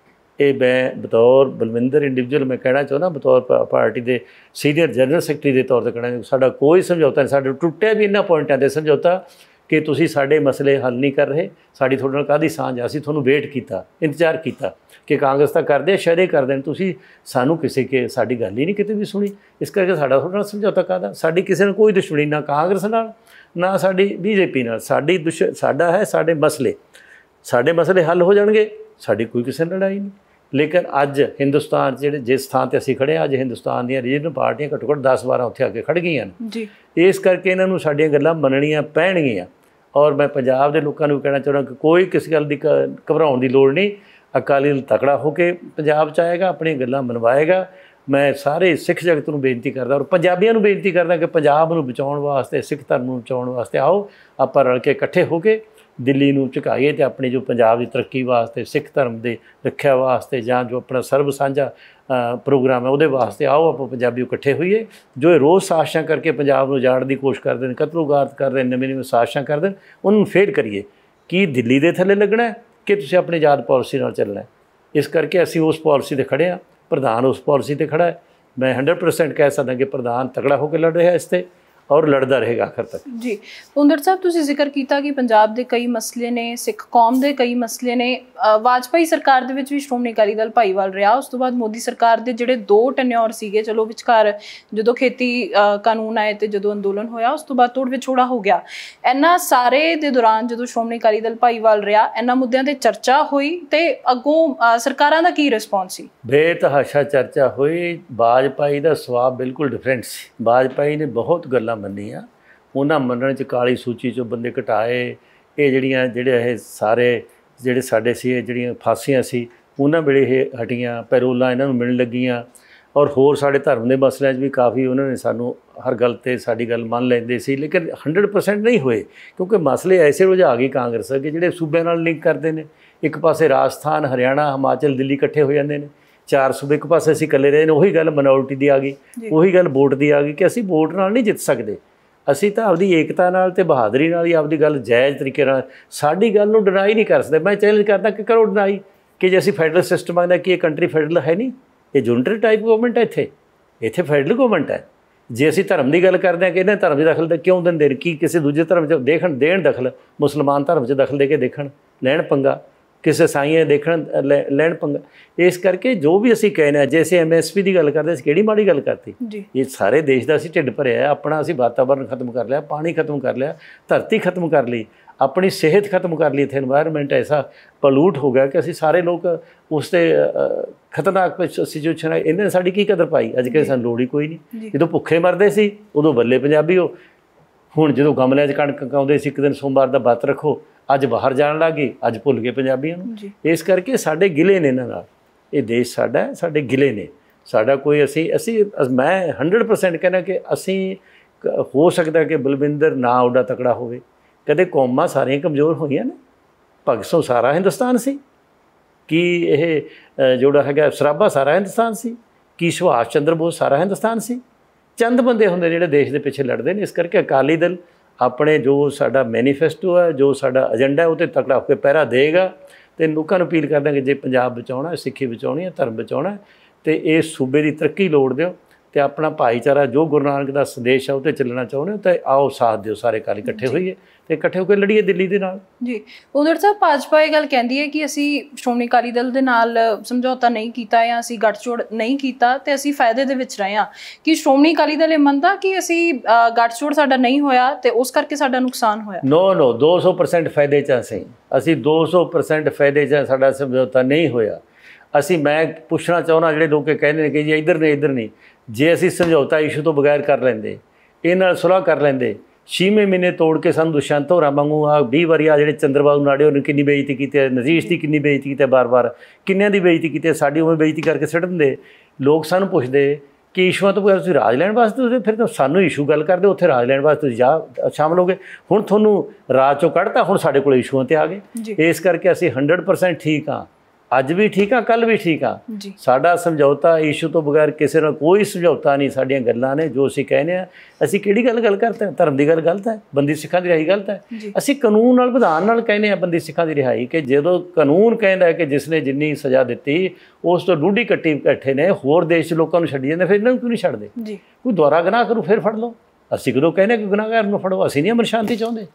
ਇਹ ਮੈਂ ਬਤੌਰ ਬਲਵਿੰਦਰ ਇੰਡੀਵਿਜੂਅਲ ਮੈਂ ਕਹਿਣਾ ਚਾਹੁੰਦਾ, ਬਤੌਰ ਪਾਰਟੀ ਦੇ ਸੀਨੀਅਰ ਜਨਰਲ ਸੈਕਟਰੀ ਦੇ ਤੌਰ 'ਤੇ ਕਹਿਣਾ ਸਾਡਾ ਕੋਈ ਸਮਝੌਤਾ ਨਹੀਂ। ਸਾਡੇ ਟੁੱਟਿਆ ਵੀ ਇਹਨਾਂ ਪੁਆਇੰਟਾਂ 'ਤੇ ਸਮਝੌਤਾ ਕਿ ਤੁਸੀਂ ਸਾਡੇ ਮਸਲੇ ਹੱਲ ਨਹੀਂ ਕਰ ਰਹੇ, ਸਾਡੀ ਤੁਹਾਡੇ ਨਾਲ ਕਾਹਦੀ ਸਾਂਝ ਆ। ਅਸੀਂ ਤੁਹਾਨੂੰ ਵੇਟ ਕੀਤਾ, ਇੰਤਜ਼ਾਰ ਕੀਤਾ ਕਿ ਕਾਂਗਰਸ ਤਾਂ ਕਰਦੇ ਸ਼ਾਇਦ ਇਹ ਕਰ ਦੇਣ, ਤੁਸੀਂ ਸਾਨੂੰ ਕਿਸੇ ਕੇ ਸਾਡੀ ਗੱਲ ਹੀ ਨਹੀਂ ਕਿਤੇ ਵੀ ਸੁਣੀ। ਇਸ ਕਰਕੇ ਸਾਡਾ ਤੁਹਾਡੇ ਨਾਲ ਸਮਝੌਤਾ ਕਾਹਦਾ। ਸਾਡੀ ਕਿਸੇ ਨਾਲ ਕੋਈ ਦੁਸ਼ਮਣੀ ਨਾ ਕਾਂਗਰਸ ਨਾਲ ਨਾ ਸਾਡੀ ਬੀਜੇਪੀ ਨਾਲ। ਸਾਡੀ ਦੁਸ਼ ਸਾਡਾ ਹੈ ਸਾਡੇ ਮਸਲੇ, ਸਾਡੇ ਮਸਲੇ ਹੱਲ ਹੋ ਜਾਣਗੇ, ਸਾਡੀ ਕੋਈ ਕਿਸੇ ਨਾਲ ਲੜਾਈ ਨਹੀਂ। ਲੇਕਿਨ ਅੱਜ ਹਿੰਦੁਸਤਾਨ 'ਚ ਜਿਹੜੇ ਜਿਸ ਥਾਂ 'ਤੇ ਅਸੀਂ ਖੜ੍ਹੇ ਹਾਂ, ਅੱਜ ਹਿੰਦੁਸਤਾਨ ਦੀਆਂ ਰੀਜਨਲ ਪਾਰਟੀਆਂ ਘੱਟੋ ਘੱਟ ਦਸ ਬਾਰਾਂ ਉੱਥੇ ਆ ਕੇ ਖੜ੍ਹ ਗਈਆਂ ਨੇ ਜੀ। ਇਸ ਕਰਕੇ ਇਹਨਾਂ ਨੂੰ ਸਾਡੀਆਂ ਗੱਲਾਂ ਮੰਨਣੀਆਂ ਪੈਣਗੀਆਂ। ਔਰ ਮੈਂ ਪੰਜਾਬ ਦੇ ਲੋਕਾਂ ਨੂੰ ਕਹਿਣਾ ਚਾਹੁੰਦਾ ਕਿ ਕੋਈ ਕਿਸੇ ਗੱਲ ਦੀ ਘਬਰਾਉਣ ਦੀ ਲੋੜ ਨਹੀਂ। ਅਕਾਲੀ ਦਲ ਤਕੜਾ ਹੋ ਕੇ ਪੰਜਾਬ 'ਚ ਆਏਗਾ, ਆਪਣੀਆਂ ਗੱਲਾਂ ਮਨਵਾਏਗਾ। ਮੈਂ ਸਾਰੇ ਸਿੱਖ ਜਗਤ ਨੂੰ ਬੇਨਤੀ ਕਰਦਾ ਔਰ ਪੰਜਾਬੀਆਂ ਨੂੰ ਬੇਨਤੀ ਕਰਦਾ ਕਿ ਪੰਜਾਬ ਨੂੰ ਬਚਾਉਣ ਵਾਸਤੇ, ਸਿੱਖ ਧਰਮ ਨੂੰ ਬਚਾਉਣ ਵਾਸਤੇ ਆਓ ਆਪਾਂ ਰਲ ਕੇ ਇਕੱਠੇ ਹੋ ਕੇ ਦਿੱਲੀ ਨੂੰ ਝੁਕਾਈਏ ਅਤੇ ਆਪਣੀ ਜੋ ਪੰਜਾਬ ਦੀ ਤਰੱਕੀ ਵਾਸਤੇ, ਸਿੱਖ ਧਰਮ ਦੇ ਰੱਖਿਆ ਵਾਸਤੇ ਜਾਂ ਜੋ ਆਪਣਾ ਸਰਬ ਸਾਂਝਾ ਪ੍ਰੋਗਰਾਮ ਹੈ ਉਹਦੇ ਵਾਸਤੇ ਆਓ ਆਪਾਂ ਪੰਜਾਬੀ ਇਕੱਠੇ ਹੋਈਏ। ਜੋ ਇਹ ਰੋਜ਼ ਸਾਜ਼ਿਸ਼ਾਂ ਕਰਕੇ ਪੰਜਾਬ ਨੂੰ ਉਜਾੜਨ ਦੀ ਕੋਸ਼ਿਸ਼ ਕਰਦੇ ਨੇ, ਕਤਲੋਗਾਰਤ ਕਰਦੇ ਨੇ, ਨਵੀਂ ਨਵੀਂ ਸਾਜ਼ਿਸ਼ਾਂ ਕਰਦੇ ਨੇ, ਉਹਨੂੰ ਫੇਲ ਕਰੀਏ। ਕੀ ਦਿੱਲੀ ਦੇ ਥੱਲੇ ਲੱਗਣਾ ਕਿ ਤੁਸੀਂ ਆਪਣੀ ਆਜ਼ਾਦ ਪਾਲਿਸੀ ਨਾਲ ਚੱਲਣਾ। ਇਸ ਕਰਕੇ ਅਸੀਂ ਉਸ ਪਾਲਿਸੀ 'ਤੇ ਖੜ੍ਹੇ ਹਾਂ, ਪ੍ਰਧਾਨ ਉਸ ਪਾਲਿਸੀ 'ਤੇ ਖੜ੍ਹਾ ਹੈ। ਮੈਂ ਹੰਡਰਡ ਪਰਸੈਂਟ ਕਹਿ ਸਕਦਾ ਕਿ ਪ੍ਰਧਾਨ ਤਕੜਾ ਹੋ ਕੇ ਲੜ ਰਿਹਾ ਇਸ 'ਤੇ ਔਰ ਲੜਦਾ ਰਹੇਗਾ ਆਖਰ ਤੱਕ ਜੀ। ਭੁੰਦੜ ਸਾਹਿਬ, ਤੁਸੀਂ ਜ਼ਿਕਰ ਕੀਤਾ ਕਿ ਪੰਜਾਬ ਦੇ ਕਈ ਮਸਲੇ ਨੇ, ਸਿੱਖ ਕੌਮ ਦੇ ਕਈ ਮਸਲੇ ਨੇ। ਵਾਜਪਾਈ ਸਰਕਾਰ ਦੇ ਵਿੱਚ ਵੀ ਸ਼੍ਰੋਮਣੀ ਅਕਾਲੀ ਦਲ ਭਾਈਵਾਲ ਰਿਹਾ, ਉਸ ਤੋਂ ਬਾਅਦ ਮੋਦੀ ਸਰਕਾਰ ਦੇ ਜਿਹੜੇ ਦੋ ਟੈਨਿਓਰ ਸੀਗੇ, ਚਲੋ ਵਿਚਕਾਰ ਜਦੋਂ ਖੇਤੀ ਕਾਨੂੰਨ ਆਏ ਤੇ ਜਦੋਂ ਅੰਦੋਲਨ ਹੋਇਆ ਉਸ ਤੋਂ ਬਾਅਦ ਤੋੜ ਵਿਛੋੜਾ ਹੋ ਗਿਆ। ਇਹਨਾਂ ਸਾਰੇ ਦੇ ਦੌਰਾਨ ਜਦੋਂ ਸ਼੍ਰੋਮਣੀ ਅਕਾਲੀ ਦਲ ਭਾਈਵਾਲ ਰਿਹਾ, ਇਹਨਾਂ ਮੁੱਦਿਆਂ 'ਤੇ ਚਰਚਾ ਹੋਈ ਤੇ ਅੱਗੋਂ ਸਰਕਾਰਾਂ ਦਾ ਕੀ ਰਿਸਪੌਂਸ ਸੀ? ਬੇਤਹਾਸ਼ਾ ਚਰਚਾ ਹੋਈ। ਵਾਜਪਾਈ ਦਾ ਸੁਭਾਅ ਬਿਲਕੁਲ ਡਿਫਰੈਂਟ ਸੀ। ਵਾਜਪਾਈ ਨੇ ਬਹੁਤ ਗੱਲਾਂ ਮੰਨੀਆਂ, ਉਹਨਾਂ ਮੰਨਣ 'ਚ ਕਾਲੀ ਸੂਚੀ 'ਚੋਂ ਬੰਦੇ ਘਟਾਏ। ਇਹ ਜਿਹੜੀਆਂ ਜਿਹੜੇ ਇਹ ਸਾਰੇ ਜਿਹੜੇ ਸਾਡੇ ਸੀ ਇਹ ਜਿਹੜੀਆਂ ਫਾਂਸੀਆਂ ਸੀ ਉਹਨਾਂ ਵੇਲੇ ਇਹ ਹਟੀਆਂ, ਪੈਰੋਲਾਂ ਇਹਨਾਂ ਨੂੰ ਮਿਲਣ ਲੱਗੀਆਂ। ਔਰ ਹੋਰ ਸਾਡੇ ਧਰਮ ਦੇ ਮਸਲਿਆਂ 'ਚ ਵੀ ਕਾਫੀ ਉਹਨਾਂ ਨੇ ਸਾਨੂੰ ਹਰ ਗੱਲ 'ਤੇ ਸਾਡੀ ਗੱਲ ਮੰਨ ਲੈਂਦੇ ਸੀ, ਲੇਕਿਨ ਹੰਡਰਡ ਪਰਸੈਂਟ ਨਹੀਂ ਹੋਏ ਕਿਉਂਕਿ ਮਸਲੇ ਐਸੇ ਉਲਝਾ ਗਈ ਕਾਂਗਰਸ ਕਿ ਜਿਹੜੇ ਸੂਬਿਆਂ ਨਾਲ ਲਿੰਕ ਕਰਦੇ ਨੇ। ਇੱਕ ਪਾਸੇ ਰਾਜਸਥਾਨ, ਹਰਿਆਣਾ, ਹਿਮਾਚਲ, ਦਿੱਲੀ ਇਕੱਠੇ ਹੋ ਜਾਂਦੇ ਨੇ, ਚਾਰ ਸੂਬੇ ਇੱਕ ਪਾਸੇ ਅਸੀਂ ਇਕੱਲੇ ਰਹੇ ਨੇ। ਉਹੀ ਗੱਲ ਮਿਨੋਰਟੀ ਦੀ ਆ ਗਈ, ਉਹੀ ਗੱਲ ਵੋਟ ਦੀ ਆ ਗਈ ਕਿ ਅਸੀਂ ਵੋਟ ਨਾਲ ਨਹੀਂ ਜਿੱਤ ਸਕਦੇ। ਅਸੀਂ ਤਾਂ ਆਪਦੀ ਏਕਤਾ ਨਾਲ ਅਤੇ ਬਹਾਦਰੀ ਨਾਲ ਹੀ ਆਪਦੀ ਗੱਲ ਜਾਇਜ਼ ਤਰੀਕੇ ਨਾਲ ਸਾਡੀ ਗੱਲ ਨੂੰ ਡਿਨਾਈ ਨਹੀਂ ਕਰ ਸਕਦੇ। ਮੈਂ ਚੈਲੰਜ ਕਰਦਾ ਕਿ ਕਰੋ ਡਿਨਾਈ ਕਿ ਜੇ ਅਸੀਂ ਫੈਡਰਲ ਸਿਸਟਮ ਆਉਂਦਾ ਕਿ ਇਹ ਕੰਟਰੀ ਫੈਡਰਲ ਹੈ ਨਹੀਂ, ਇਹ ਯੂਨਿਟਰੀ ਟਾਈਪ ਗਵਰਨਮੈਂਟ ਹੈ। ਇੱਥੇ ਇੱਥੇ ਫੈਡਰਲ ਗਵਰਨਮੈਂਟ ਹੈ। ਜੇ ਅਸੀਂ ਧਰਮ ਦੀ ਗੱਲ ਕਰਦੇ ਹਾਂ ਕਿ ਇਹਨਾਂ ਧਰਮ 'ਚ ਦਖਲ ਤਾਂ ਕਿਉਂ ਦਿੰਦੇ ਨੇ, ਕੀ ਕਿਸੇ ਦੂਜੇ ਧਰਮ 'ਚ ਦੇਖਣ ਦੇਣ ਦਖਲ, ਮੁਸਲਮਾਨ ਧਰਮ 'ਚ ਦਖਲ ਦੇ ਕੇ ਦੇਖਣ ਲੈਣ ਪੰਗਾ, ਕਿਸੇ ਸਾਈਆਂ ਦੇਖਣ ਲੈ ਲੈਣ ਪੰਗਾ। ਇਸ ਕਰਕੇ ਜੋ ਵੀ ਅਸੀਂ ਕਹਿੰਦੇ ਹਾਂ, ਜੇ ਅਸੀਂ ਐਮ ਐਸ ਪੀ ਦੀ ਗੱਲ ਕਰਦੇ ਅਸੀਂ ਕਿਹੜੀ ਮਾੜੀ ਗੱਲ ਕਰਤੀ। ਇਹ ਸਾਰੇ ਦੇਸ਼ ਦਾ ਅਸੀਂ ਢਿੱਡ ਭਰਿਆ, ਆਪਣਾ ਅਸੀਂ ਵਾਤਾਵਰਨ ਖਤਮ ਕਰ ਲਿਆ, ਪਾਣੀ ਖਤਮ ਕਰ ਲਿਆ, ਧਰਤੀ ਖਤਮ ਕਰ ਲਈ, ਆਪਣੀ ਸਿਹਤ ਖਤਮ ਕਰ ਲਈ। ਇੱਥੇ ਇਨਵਾਇਰਮੈਂਟ ਐਸਾ ਪੋਲੂਟ ਹੋ ਗਿਆ ਕਿ ਅਸੀਂ ਸਾਰੇ ਲੋਕ ਉਸ 'ਤੇ ਖਤਰਨਾਕ ਸਿਚੁਏਸ਼ਨ ਹੈ। ਇਹਨਾਂ ਨੇ ਸਾਡੀ ਕੀ ਕਦਰ ਪਾਈ? ਅੱਜ ਕੱਲ੍ਹ ਸਾਨੂੰ ਲੋੜ ਹੀ ਕੋਈ ਨਹੀਂ। ਜਦੋਂ ਭੁੱਖੇ ਮਰਦੇ ਸੀ ਉਦੋਂ ਬੱਲੇ ਪੰਜਾਬੀ ਹੋ, ਹੁਣ ਜਦੋਂ ਗਮਲਿਆਂ 'ਚ ਕਣਕ ਕਾਉਂਦੇ ਸੀ ਇੱਕ ਦਿਨ ਸੋਮਵਾਰ ਦਾ ਵਰਤ ਰੱਖੋ, ਅੱਜ ਬਾਹਰ ਜਾਣ ਲੱਗ ਗਏ, ਅੱਜ ਭੁੱਲ ਗਏ ਪੰਜਾਬੀਆਂ ਨੂੰ। ਇਸ ਕਰਕੇ ਸਾਡੇ ਗਿਲੇ ਨੇ ਇਹਨਾਂ ਨਾਲ। ਇਹ ਦੇਸ਼ ਸਾਡਾ, ਸਾਡੇ ਗਿਲੇ ਨੇ। ਸਾਡਾ ਕੋਈ ਅਸੀਂ ਅਸੀਂ ਮੈਂ ਹੰਡਰਡ ਪਰਸੈਂਟ ਕਹਿੰਦਾ ਕਿ ਅਸੀਂ ਹੋ ਸਕਦਾ ਕਿ ਬਲਵਿੰਦਰ ਨਾ ਉੱਡਾ ਤਕੜਾ ਹੋਵੇ। ਕਦੇ ਕੌਮਾਂ ਸਾਰੀਆਂ ਕਮਜ਼ੋਰ ਹੋਈਆਂ ਨੇ। ਭਗਤ ਸਿੰਘ ਸਾਰਾ ਹਿੰਦੁਸਤਾਨ ਸੀ? ਕੀ ਇਹ ਜਿਹੜਾ ਹੈਗਾ ਸਰਾਭਾ ਸਾਰਾ ਹਿੰਦੁਸਤਾਨ ਸੀ? ਕੀ ਸੁਭਾਸ਼ ਚੰਦਰ ਬੋਸ ਸਾਰਾ ਹਿੰਦੁਸਤਾਨ ਸੀ? ਚੰਦ ਬੰਦੇ ਹੁੰਦੇ ਜਿਹੜੇ ਦੇਸ਼ ਦੇ ਪਿੱਛੇ ਲੜਦੇ ਨੇ। ਇਸ ਕਰਕੇ ਅਕਾਲੀ ਦਲ ਆਪਣੇ ਜੋ ਸਾਡਾ ਮੈਨੀਫੈਸਟੋ ਹੈ, ਜੋ ਸਾਡਾ ਏਜੰਡਾ, ਉਹ 'ਤੇ ਤਕੜਾ ਹੋ ਕੇ ਪਹਿਰਾ ਦੇਗਾ। ਅਤੇ ਲੋਕਾਂ ਨੂੰ ਅਪੀਲ ਕਰਦਾ ਕਿ ਜੇ ਪੰਜਾਬ ਬਚਾਉਣਾ, ਸਿੱਖੀ ਬਚਾਉਣੀ ਹੈ, ਧਰਮ ਬਚਾਉਣਾ, ਅਤੇ ਇਸ ਸੂਬੇ ਦੀ ਤਰੱਕੀ ਲੋੜ ਦਿਓ ਅਤੇ ਆਪਣਾ ਭਾਈਚਾਰਾ ਜੋ ਗੁਰੂ ਨਾਨਕ ਦਾ ਸੰਦੇਸ਼ ਹੈ ਉਹ 'ਤੇ ਚੱਲਣਾ ਚਾਹੁੰਦੇ ਹੋ ਤਾਂ ਆਓ ਸਾਥ ਦਿਓ, ਸਾਰੇ ਕਾਲ ਇਕੱਠੇ ਹੋਈਏ ਅਤੇ ਇਕੱਠੇ ਹੋ ਕੇ ਲੜੀਏ ਦਿੱਲੀ ਦੇ ਨਾਲ। ਜੀ ਭੁੰਦੜ ਸਾਹਿਬ, ਭਾਜਪਾ ਇਹ ਗੱਲ ਕਹਿੰਦੀ ਹੈ ਕਿ ਅਸੀਂ ਸ਼੍ਰੋਮਣੀ ਅਕਾਲੀ ਦਲ ਦੇ ਨਾਲ ਸਮਝੌਤਾ ਨਹੀਂ ਕੀਤਾ ਜਾਂ ਅਸੀਂ ਗੱਠਜੋੜ ਨਹੀਂ ਕੀਤਾ ਅਤੇ ਅਸੀਂ ਫਾਇਦੇ ਦੇ ਵਿੱਚ ਰਹੇ ਹਾਂ। ਕਿ ਸ਼੍ਰੋਮਣੀ ਅਕਾਲੀ ਦਲ ਇਹ ਮੰਨਦਾ ਕਿ ਅਸੀਂ ਗੱਠਜੋੜ ਸਾਡਾ ਨਹੀਂ ਹੋਇਆ ਅਤੇ ਉਸ ਕਰਕੇ ਸਾਡਾ ਨੁਕਸਾਨ ਹੋਇਆ? ਨੋ ਨੋ ਦੋ ਸੌ ਪਰਸੈਂਟ ਫਾਇਦੇ 'ਚ ਅਸੀਂ ਅਸੀਂ ਦੋ ਸੌ ਪਰਸੈਂਟ ਫਾਇਦੇ 'ਚ ਸਾਡਾ ਸਮਝੌਤਾ ਨਹੀਂ ਹੋਇਆ। ਅਸੀਂ ਮੈਂ ਪੁੱਛਣਾ ਚਾਹੁੰਦਾ ਜਿਹੜੇ ਲੋਕ ਕਹਿੰਦੇ ਨੇ ਕਿ ਜੀ ਇੱਧਰ ਨਹੀਂ ਇੱਧਰ ਨਹੀਂ, ਜੇ ਅਸੀਂ ਸਮਝੌਤਾ ਇਸ਼ੂ ਤੋਂ ਬਗੈਰ ਕਰ ਲੈਂਦੇ, ਇਹ ਨਾਲ ਸੁਲ੍ਹਾ ਕਰ ਲੈਂਦੇ छेवें महीने तोड़ के सानू दुष्यंत होरां वांगू आ बीस वारी आ जिहड़े चंद्रबाबू नाड़े होरें किन्नी बेइज्जती कीती है, नतीश की किन्नी बेइज्जती कीती है, बार बार किन्नियां दी बेइज्जती कीती है, साडी उवें बेइज्जती करके सिट दिंदे। लोग सानू पुछदे कि इशूआं तो बगैर तुसीं राज लैण वास्ते तुसीं फिर तो सानू इशू गल करदे, उत्थे राज लैण वास्ते तुसीं जा शामिल हो गए, हुण तुहानूं राज चों कढता, हुण साडे कोल इशूआं ते आ गए। इस करके असीं हंड्रड परसेंट ठीक हाँ, अज भी ठीक हाँ, कल भी ठीक हाँ। साडा समझौता इशू तो बगैर किसी नाल कोई समझौता नहीं, साडियां गल्लां ने जो असीं कहने आ। असीं किहड़ी गल गल करते हैं? धर्म की गल गलत है, बंदी सिखां की रिहाई गलत है। असीं कानून नाल विधान नाल कहने आ बंदी सिखां की रिहाई, कि जदों कानून कहता है कि जिसने जिन्नी सज़ा दी उस तो डूढ़ी कट्टी बैठे ने, होर देश लोगों को छड्डी जांदे, फिर इन्हां नूं क्यों नहीं छड्डदे? कोई दोहरा गुनाह करूँ फिर फड़ लो। असीं कदों कहने कि गुनाहगार नूं फड़ो? असीं नहीं अमन शांति चाहुंदे।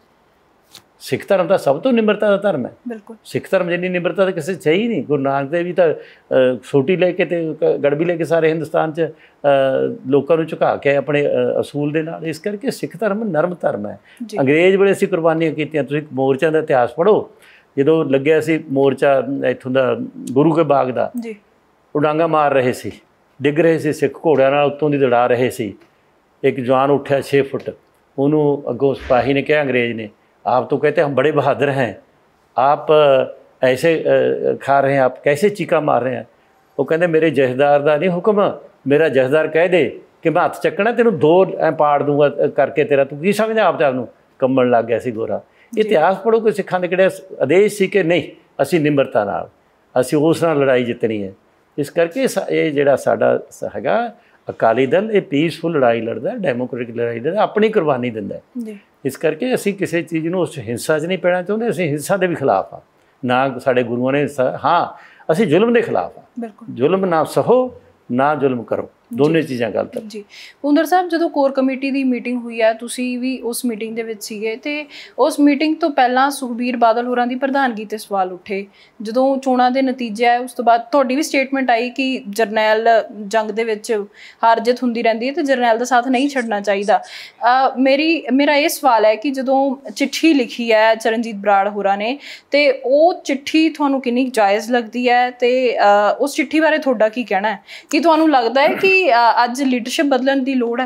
सिख धर्म का सब तो निमरता का धर्म है। बिल्कुल सिख धर्म जिन्नी निमरता तो किसी चाहिए नहीं। गुरु नानक देव जी तो सोटी लेके तो गड़बी लेके सारे हिंदुस्तान च लोगों को झुका के अपने असूल के नाल। इस करके सिख धर्म नरम धर्म है। अंग्रेज़ वेले असीं कुर्बानियां कीतियां। तुसीं मोर्चों का इतिहास पढ़ो, जो लग्या सी मोर्चा इत्थों का गुरु के बाग का, उडांगा मार रहे सी, डिग रहे सी सिख घोड़ियां नाल उत्तों दी दड़ा रहे सी। एक जवान उठ्या छे फुट, उन्होंने अगों सिपाही ने कहा अंग्रेज़ ने, आप तो कहते हैं हम बड़े बहादुर हैं, आप ऐसे खा रहे हैं, आप कैसे चीका मार रहे हैं? वो कहते मेरे जथेदार का नहीं हुक्म, मेरा जथेदार कह दे कि मैं हथ चकना तेनों दो ऐ पाड़ दूंगा करके, तेरा तू की समझदा आप आपनूं? कंबण लग गया सी गोरा। इतिहास पढ़ो कि सिखां दे किहड़े आदेश सी कि नहीं असीं निमरता नाल असीं उस नाल लड़ाई जितनी है। इस करके ये जिहड़ा साडा हैगा अकाली दल, ये पीसफुल लड़ाई लड़दा, डेमोक्रेटिक लड़ाई लड़दा, अपनी कुर्बानी दिंदा है। इस करके असीं किसी चीज़ नूं उस हिंसा च नहीं पैना चाहुंदे। असीं हिंसा के भी खिलाफ हाँ, ना साडे गुरुओं ने हिंसा, हाँ असीं जुल्म के खिलाफ हाँ। जुल्म ना सहो ना जुल्म करो, दोनों चीज़ां गलत है जी। पुंदर साहब जो कोर कमेटी की मीटिंग हुई है, तुसी भी उस मीटिंग दे विच सीगे ते उस मीटिंग तो पहला सुखबीर बादल होरां दी प्रधानगी ते सवाल उठे। जदों चोणां दे नतीजे आए उस तो बाद तुहाडी भी स्टेटमेंट आई कि जरनैल जंग दे विच हार जित हुंदी रहिंदी है ते जरनैल दा साथ नहीं छड्डना चाहीदा। मेरी मेरा ये सवाल है कि जदों चिट्ठी लिखी है चरणजीत बराड़ होरां ने, ते वो चिट्ठी तुहानूं किन्नी जायज़ लगदी है ते उस चिट्ठी बारे तुहाडा की कहना है? कि तुहानूं लगदा है कि अज लीडरशिप बदलण दी लोड़ है?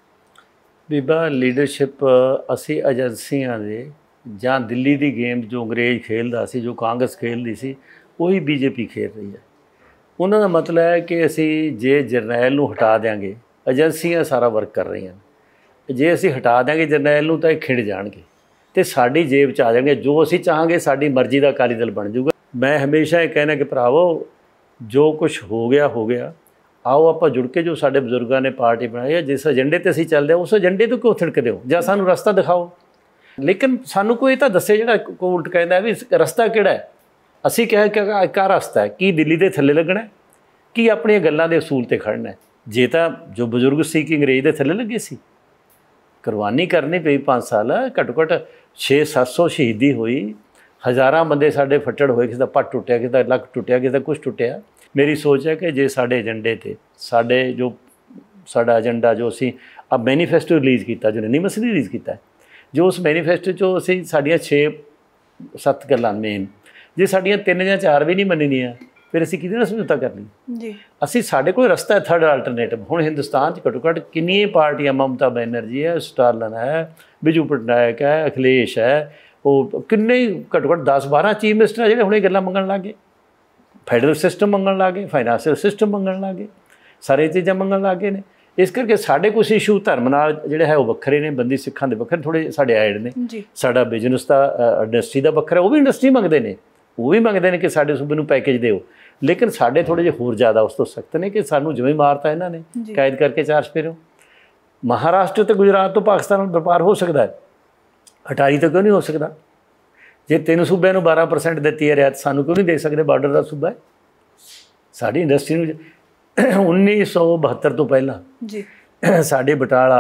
बीबा लीडरशिप असी एजेंसियां दे जां दिल्ली दी गेम जो अंग्रेज़ खेलदा सी, जो कांग्रेस खेलदी सी, वही बीजेपी खेल रही है। उन्हां दा मतलब है कि असी जे जरनैल नूं हटा देंगे, एजेंसियां सारा वर्क कर रही हैं, जे असी हटा देंगे जरनैल नूं तां इह खिंड जाणगे ते साडी जेब च आ जाणगे। जो असी चाहांगे साडी मर्जी दा अकाली दल बन जाऊगा। मैं हमेशा ये कहना कि भरावो जो कुछ हो गया हो गया, आओ आप जुड़ के जो साडे बजुर्गों ने पार्टी बनाई है, जिस एजेंडे ते असीं चलदे उस एजेंडे तो क्यों थिड़कदे हो? जां सानूं रस्ता दिखाओ। लेकिन सानूं कोई तां दस्से जिहड़ा कोई उल्ट कहंदा भी रस्ता किहड़ा है। असीं कह कि एक रस्ता है कि दिल्ली दे थल्ले लगना है, कि अपनी गल्लां दे असूल ते खड़ना है। जे तां जो बजुर्ग सी कि अंग्रेज़ दे थल्ले लगे सी, कुरबानी करनी पई पाँच साल, घट्टो घट्ट छे सत्त सौ शहीदी हुई, हज़ारां बंदे साडे फट्टड़ होए, किसी दा पट टुटिया, किसी दा लक टुटिया, किसी दा कुछ टुटिया। मेरी सोच है कि जे साडे एजेंडे ते साडे जो साडा एजेंडा जो असीं अब मैनीफेस्टो रिलीज़ किया, जो नहीं मसली रिलीज़ किया, जो उस मैनीफेस्टो चो असीं साडियां छे सत्त गल्लां मेन, जे साडियां तीन जां चार भी नहीं मन्नणियां फिर असीं किहदे नाल समझौता करनी जी। असीं साडे कोल रस्ता है थर्ड अल्टरनेटिव। हुण हिंदुस्तान च घट्टो घट्ट किन्नियां पार्टियां, ममता बनर्जी है, स्टालिन है, बिजू पटनायक है, अखिलेश है, वो किन्ने घट्टो घट्ट दस बारह चीफ मिनिस्टर है जिहड़े हुणे गल्लां मंगण लग गए, फैडरल सिस्टम मंगण लग गए, फाइनैंशियल सिस्टम मंगण लग गए, सारी चीज़ां मंगण लग गए ने। इस करके साढ़े कुछ इशू धर्म नाल जिहड़े है वो वक्खरे ने, बंदी सिखां दे वक्खरे, थोड़े साढ़े ऐड ने। साडा बिजनस का इंडस्ट्री का वक्खरा, वो भी इंडस्ट्री मंगते हैं, वो भी मंगते हैं कि साडे सूबे नूं पैकेज दिओ। लेकिन साढ़े थोड़े जे होर ज़्यादा उस तो सख्त ने कि सानूं जिवें मारता इन्हां ने, कैद करके चार चफेरों। महाराष्ट्र तो गुजरात तो पाकिस्तान नाल व्यापार हो सकता है, अटारी तो क्यों नहीं हो सकता? जे तीन सूबे नूं बारह परसेंट दित्ती है रियायत, सानूं क्यों नहीं दे सकते? बार्डर का सूबा है साडी इंडस्ट्री नूं। उन्नीस सौ बहत्तर तो पहला जी साडे बटाला,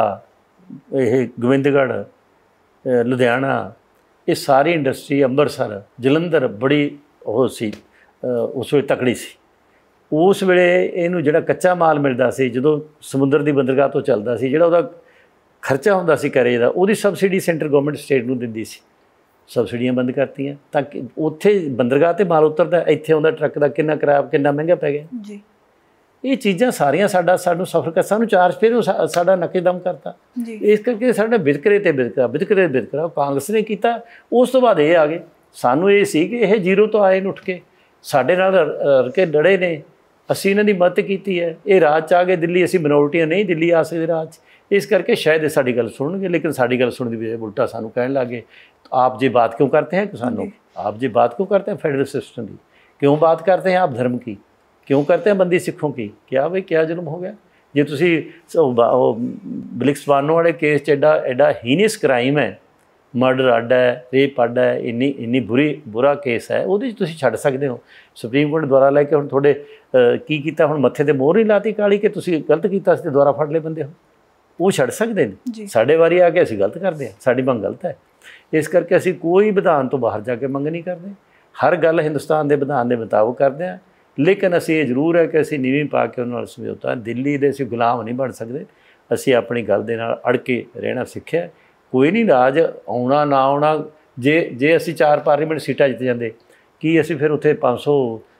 ये गोबिंदगढ़, लुधियाना, ये सारी इंडस्ट्री, अंबरसर, जलंधर बड़ी वो सी उस वे तकड़ी सी। उस वेले इहनूं जिहड़ा कच्चा माल मिलदा सी, जदों समुद्र की बंदरगाह तो चलदा सी, जिहड़ा उहदा खर्चा हुंदा सी करे दा, उहदी सबसिडी सेंटर गवर्नमेंट स्टेट नूं दिंदी सी। सबसिडियां बंद करतीआं ताकि उत्थे बंदरगाह ते माल उतरदा, इत्थे आउंदा ट्रक का किन्ना किराया, किन्ना महंगा पै गया जी। ਇਹ ਚੀਜ਼ਾਂ ਸਾਰੀਆਂ ਸਾਡਾ ਸਾਨੂੰ ਸਫਰ ਕਰ ਸਾਨੂੰ ਚਾਰਜ ਫਿਰ ਸਾਡਾ ਨੱਕੇਦਮ ਕਰਤਾ। ਇਸ ਕਰਕੇ ਸਾਡੇ ਵਿਤਕਰੇ ਤੇ ਵਿਤਕਰਾ ਵਿਤਕਰੇ ਵਿਤਕਰਾ ਕਾਂਗਰਸ ਨੇ ਕੀਤਾ। ਉਸ ਤੋਂ ਬਾਅਦ ਇਹ ਆ ਗਏ। ਸਾਨੂੰ ਇਹ ਸੀ ਕਿ ਇਹ ਜ਼ੀਰੋ ਤੋਂ ਆਏ ਨੇ ਉੱਠ ਕੇ ਸਾਡੇ ਨਾਲ ਰਲ ਕੇ ਲੜੇ ਨੇ, ਅਸੀਂ ਇਹਨਾਂ ਦੀ ਮਦਦ ਕੀਤੀ ਹੈ। ਇਹ ਰਾਜ 'ਚ ਆ ਗਏ ਦਿੱਲੀ, ਅਸੀਂ ਮਿਨੋਰਟੀਆਂ ਨਹੀਂ ਦਿੱਲੀ ਆ ਸਕਦੇ ਰਾਜ 'ਚ। ਇਸ ਕਰਕੇ ਸ਼ਾਇਦ ਇਹ ਸਾਡੀ ਗੱਲ ਸੁਣਨਗੇ, ਲੇਕਿਨ ਸਾਡੀ ਗੱਲ ਸੁਣਨ ਦੀ ਬਜਾਏ ਉਲਟਾ ਸਾਨੂੰ ਕਹਿਣ ਲੱਗੇ आप ये बात क्यों करते हैं किसानों की, आप ये बात क्यों करते हैं फेडरल सिस्टम की, क्यों बात करते हैं आप धर्म की, क्यों करते हैं बंदी सिखों की। क्या भाई क्या जुल्म हो गया जे तुसी ब्लिक्स बानो वाले केस च एडा एडा हीनियस क्राइम है, मर्डर अड्ड है, रेप अड्ड है, इन्नी इन्नी बुरी बुरा केस है, वो तुसी छड्ड सकदे हो। सुप्रीम कोर्ट द्वारा लैके हुण थोड़े की कीता, हुण मत्थे ते मोहर नहीं लाती काली कि तुसी गलत कीता ते द्वारा फड़ ले बंदे हो, वो छड्ड सकदे ने। साडे वारी आ के असीं गलत करदे हां, साडी मंग गलत है। इस करके असीं कोई विधान तो बाहर जाके मंग नहीं करते, हर गल हिंदुस्तान के विधान के मुताबिक करते हैं। लेकिन असीं ये जरूर है कि असीं नीवीं पा के उन्हां नाल समझौता, दिल्ली दे असीं गुलाम नहीं बन सकते। असीं अपनी गल दे नाल अड़ के रहना सिੱਖਿਆ। कोई नहीं राज आउणा ना आउणा, जे जे असीं चार पार्लीमेंट सीटां जित जांदे कि असीं फिर उत्थे पाँच सौ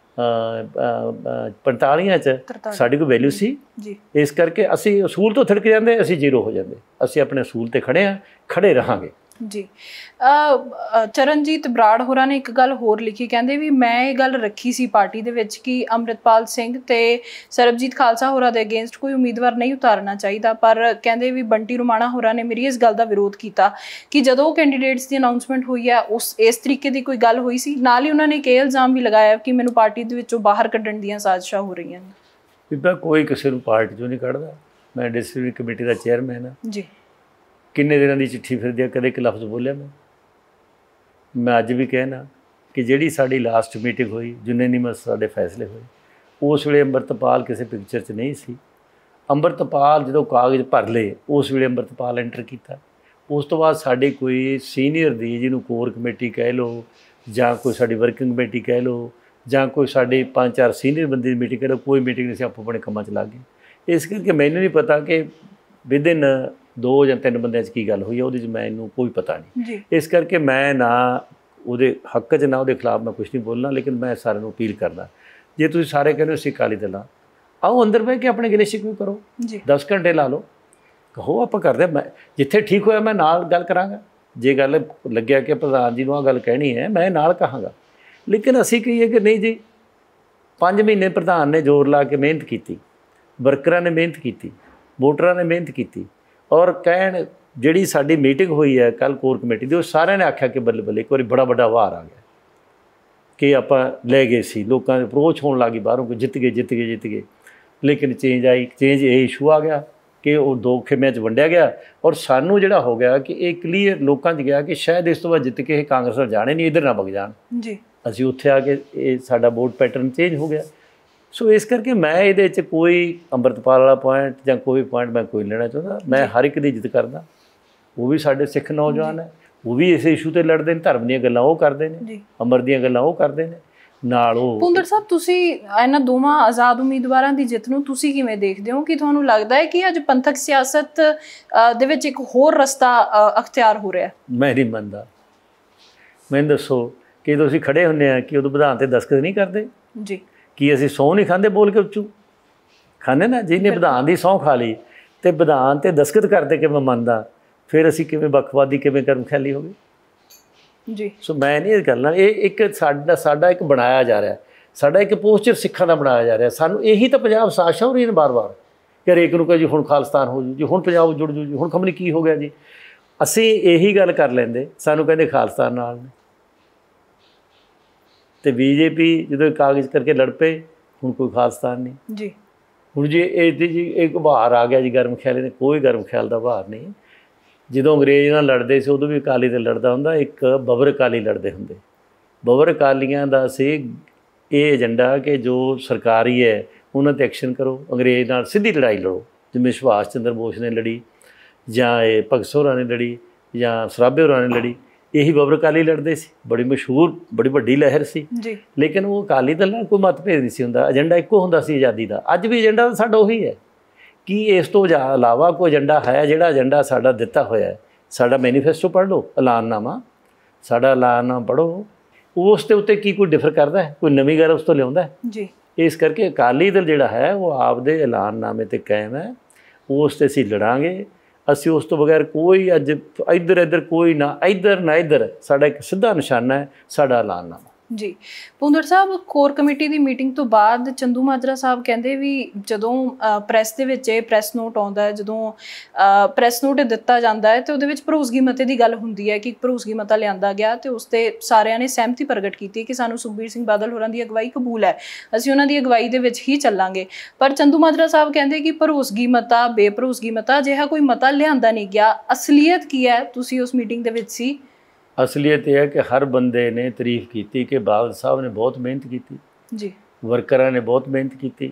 पंतालीआं च साडी कोई वैल्यू सी। इस करके असीं असूल तो थिड़क जांदे, असीं जीरो हो जांदे। असीं अपने असूल ते खड़े हाँ, खड़े रहांगे जी। चरणजीत बराड़ होरां ने एक गल होर लिखी, कहंदे भी मैं ये गल रखी सी पार्टी दे विच कि अमृतपाल सिंह ते सरबजीत खालसा होरां दे अगेंस्ट कोई उम्मीदवार नहीं उतारना चाहिए, पर कहंदे भी बंटी रुमाणा होरां ने मेरी इस गल दा विरोध कीता कि जदों कैंडीडेट्स दी अनाउंसमेंट हुई है उस इस तरीके दी कोई गल हुई सी। नाल ही उन्हां ने एक इल्जाम भी लगाया कि मैनूं पार्टी दे विचों बाहर कड्ढण दीयां साजिशां हो रहीआं ने। बीबा कोई किसी नूं पार्टी चों नहीं कढदा, मैं डिस्ट्रिक्ट कमेटी दा चेयरमैन हां जी। किन्ने दिनों की चिट्ठी फिरदी है, कदे एक लफ्ज़ बोलिया मैं मैं अज भी कहना कि जिहड़ी साडी लास्ट मीटिंग हुई, यूनैनिमस साडे फैसले होए, उस वेले अंमृतपाल किसी पिक्चर च नहीं सी। अंमृतपाल जो कागज़ भर ले उस वेले अंमृतपाल एंटर किया। उस तो बाद साडी कोई सीनियर दी जिन्हों कोर कमेटी कह लो जां कोई साडी वर्किंग कमेटी कह लो जां कोई साडी पाँच चार सीनियर बंदे दी मीटिंग कह लो, कोई मीटिंग नहीं, आपो अपने कामां च लग गए। इस करके मैनूं नहीं पता कि विदिन दो या तीन बंदे की गल हुई है, वो मैनू कोई पता नहीं। इस करके मैं ना वो हक च ना वो खिलाफ मैं कुछ नहीं बोलना, लेकिन मैं सारे को अपील करना, जे तुम सारे कहते हो असीं अकाली दल आओ अंदर बह के अपने गिले शिकवे करो, दस घंटे ला लो, कहो आप करते। मैं जिथे ठीक होया मैं नाल गल करांगा, जे गल लग्या कि प्रधान जी नूं आ गल कहनी है मैं नाल कहांगा। लेकिन असीं कहीए कि नहीं जी, पाँच महीने प्रधान ने जोर ला के मेहनत की, वर्करां ने मेहनत की, वोटरां ने मेहनत की, और कहण जिहड़ी साडी मीटिंग हुई है कल कोर कमेटी दी, सारे ने आख्या कि बल्ले बल्ले एक बार बड़ा बड़ा वार आ गया कि आपां लै गए सी, लोगों की अप्रोच होने लगी बाहरों को, जित गए जित गए जित गए। लेकिन चेंज आई, चेंज ये इशू आ गया कि वो दो खेमिਆਂ 'ਚ वंडिया गया, और सानू जिहड़ा हो गया कि एक क्लीयर लोगों 'ਚ गया कि शायद इस तो बाद जित के कांग्रेस नाल जाने नहीं, इधर ना वग जाण जी। असीं उत्थे आके ये साडा वोट पैटर्न चेंज हो गया। सो इस करके मैं ये कोई अंमृतपाल वाला पॉइंट या कोई पॉइंट मैं कोई लेना चाहता। मैं हर एक की इज्जत करदा, वो भी साडे सिख नौजवान है, वो भी इस इशू ते लड़दे ने, धर्म दीयां गल्लां वो करदे ने, अमर दीयां गल्लां वो करदे ने नाल। वो भुंदड़ साहब तुसीं इन्हां दोवां आज़ाद उम्मीदवारां दी जित नूं तुसीं किवें देखदे हो कि तुहानूं लगदा है कि अज पंथक सियासत दे विच एक होर रस्ता अख्तियार हो रहा है? मैं नहीं मनदा। मैनूं दसो कि तुसीं खड़े हुंदे आ कि उदों विधान ते दस्तखत नहीं करदे जी, कि असीं सौं नहीं खांदे बोल के उच्चू खाने ना, जिन्हें विधान की सौं खा ली तो विधान ते दस्तखत करते कि मैं मनदा, फिर असीं किवें बखवादी किवें कर्म ख्याली हो गई जी। सो मैं नहीं इस गल नाल, ये एक साडा साडा एक बनाया जा रहा है, साडा एक पोस्चर सिखां दा बनाया जा रहा है। सानूं यही तो पंजाब साजिशां हो रही बार बार कि हरेक नूं कह जी हुण खालिस्तान हो जू जी, हुण पंजाब जुड़ जू जी, हुण खमनी की हो गया जी। असीं यही गल कर लैंदे, सानूं कहंदे खालिस्तान नाल ने, तो बीजेपी जो कागज़ करके लड़ पे, हुण कोई खालिस्तान नहीं जी। हुण जी जी एक बहार आ गया जी गर्म ख्याली ने, कोई गर्म ख्याल का बहार नहीं। जो अंग्रेज़ नाल लड़दे सी उदों भी अकाली दल लड़दा हुंदा, एक बबर अकाली लड़दे हुंदे। बबर अकालियां दा सी ये एजेंडा कि जो सरकारी है उन्हां ते एक्शन करो, अंग्रेज़ नाल सीधी लड़ाई लड़ो, जिवें सुभाष चंद्र बोस ने लड़ी जां भगत सिंह होरां ने लड़ी जां सराभे होरां ने लड़ी, यही बबर अकाली लड़ते सी, बड़ी मशहूर बड़ी वड्डी लहर सी जी। लेकिन वो अकाली दल नाल कोई मतभेद नहीं सी हुंदा, एजेंडा इक्को हुंदा सी आज़ादी का। अज भी एजेंडा साडा उही है कि इस तो इलावा कोई एजेंडा है, जिहड़ा एजेंडा साडा दिता होया है, साडा मैनीफेस्टो पढ़ लो, ऐलाननामा साडा ऐलाननामा पढ़ो, उस दे उत्ते की कोई डिफर करदा है, कोई नवीं गल उस तो लिआउंदा है जी। ਇਸ ਕਰਕੇ ਅਕਾਲੀ ਦਲ ਜਿਹੜਾ ਹੈ ਉਹ ਆਪਦੇ ਐਲਾਨਨਾਮੇ ਤੇ ਕਾਇਮ ਹੈ, ਉਸ ਤੇ ਅਸੀਂ ਲੜਾਂਗੇ। ਅਸੀਂ ਉਸ ਤੋਂ ਬਗੈਰ ਕੋਈ ਅੱਜ ਇੱਧਰ ਇੱਧਰ ਕੋਈ ਨਾ ਇੱਧਰ ਨਾ ਇੱਧਰ, ਸਾਡਾ ਇੱਕ ਸਿੱਧਾ ਨਿਸ਼ਾਨਾ ਹੈ ਸਾਡਾ ਐਲਾਨਨਾਮਾ। ਜੀ ਭੁੰਦੜ ਸਾਹਿਬ, ਕੋਰ ਕਮੇਟੀ ਦੀ ਮੀਟਿੰਗ ਤੋਂ ਬਾਅਦ ਚੰਦੂ ਮਾਜਰਾ ਸਾਹਿਬ ਕਹਿੰਦੇ ਵੀ ਜਦੋਂ ਪ੍ਰੈਸ ਦੇ ਵਿੱਚ ਇਹ ਪ੍ਰੈਸ ਨੋਟ ਆਉਂਦਾ ਹੈ, ਜਦੋਂ ਪ੍ਰੈਸ ਨੋਟ ਦਿੱਤਾ ਜਾਂਦਾ ਹੈ ਤੇ ਉਹਦੇ ਵਿੱਚ ਭਰੋਸਗੀ ਮਤੇ ਦੀ ਗੱਲ ਹੁੰਦੀ ਹੈ ਕਿ ਭਰੋਸਗੀ ਮਤਾ ਲਿਆਂਦਾ ਗਿਆ ਤੇ ਉਸ ਤੇ ਸਾਰਿਆਂ ਨੇ ਸਹਿਮਤੀ ਪ੍ਰਗਟ ਕੀਤੀ ਕਿ ਸਾਨੂੰ ਸੁਖਬੀਰ ਸਿੰਘ ਬਾਦਲ ਹੋਰਾਂ ਦੀ ਅਗਵਾਈ ਕਬੂਲ ਹੈ, ਅਸੀਂ ਉਹਨਾਂ ਦੀ ਅਗਵਾਈ ਦੇ ਵਿੱਚ ਹੀ ਚੱਲਾਂਗੇ। ਪਰ ਚੰਦੂ ਮਾਜਰਾ ਸਾਹਿਬ ਕਹਿੰਦੇ ਕਿ ਭਰੋਸਗੀ ਮਤਾ, ਬੇਭਰੋਸਗੀ ਮਤਾ ਅਜਿਹਾ ਕੋਈ ਮਤਾ ਲਿਆਂਦਾ ਨਹੀਂ ਗਿਆ। ਅਸਲੀਅਤ ਕੀ ਹੈ? ਤੁਸੀਂ ਉਸ ਮੀਟਿੰਗ ਦੇ ਵਿੱਚ ਸੀ। ਅਸਲੀਅਤ ਇਹ ਹੈ ਕਿ ਹਰ ਬੰਦੇ ਨੇ ਤਾਰੀਫ ਕੀਤੀ ਕਿ ਬਾਦਲ ਸਾਹਿਬ ਨੇ ਬਹੁਤ ਮਿਹਨਤ ਕੀਤੀ ਜੀ, ਵਰਕਰਾਂ ਨੇ ਬਹੁਤ ਮਿਹਨਤ ਕੀਤੀ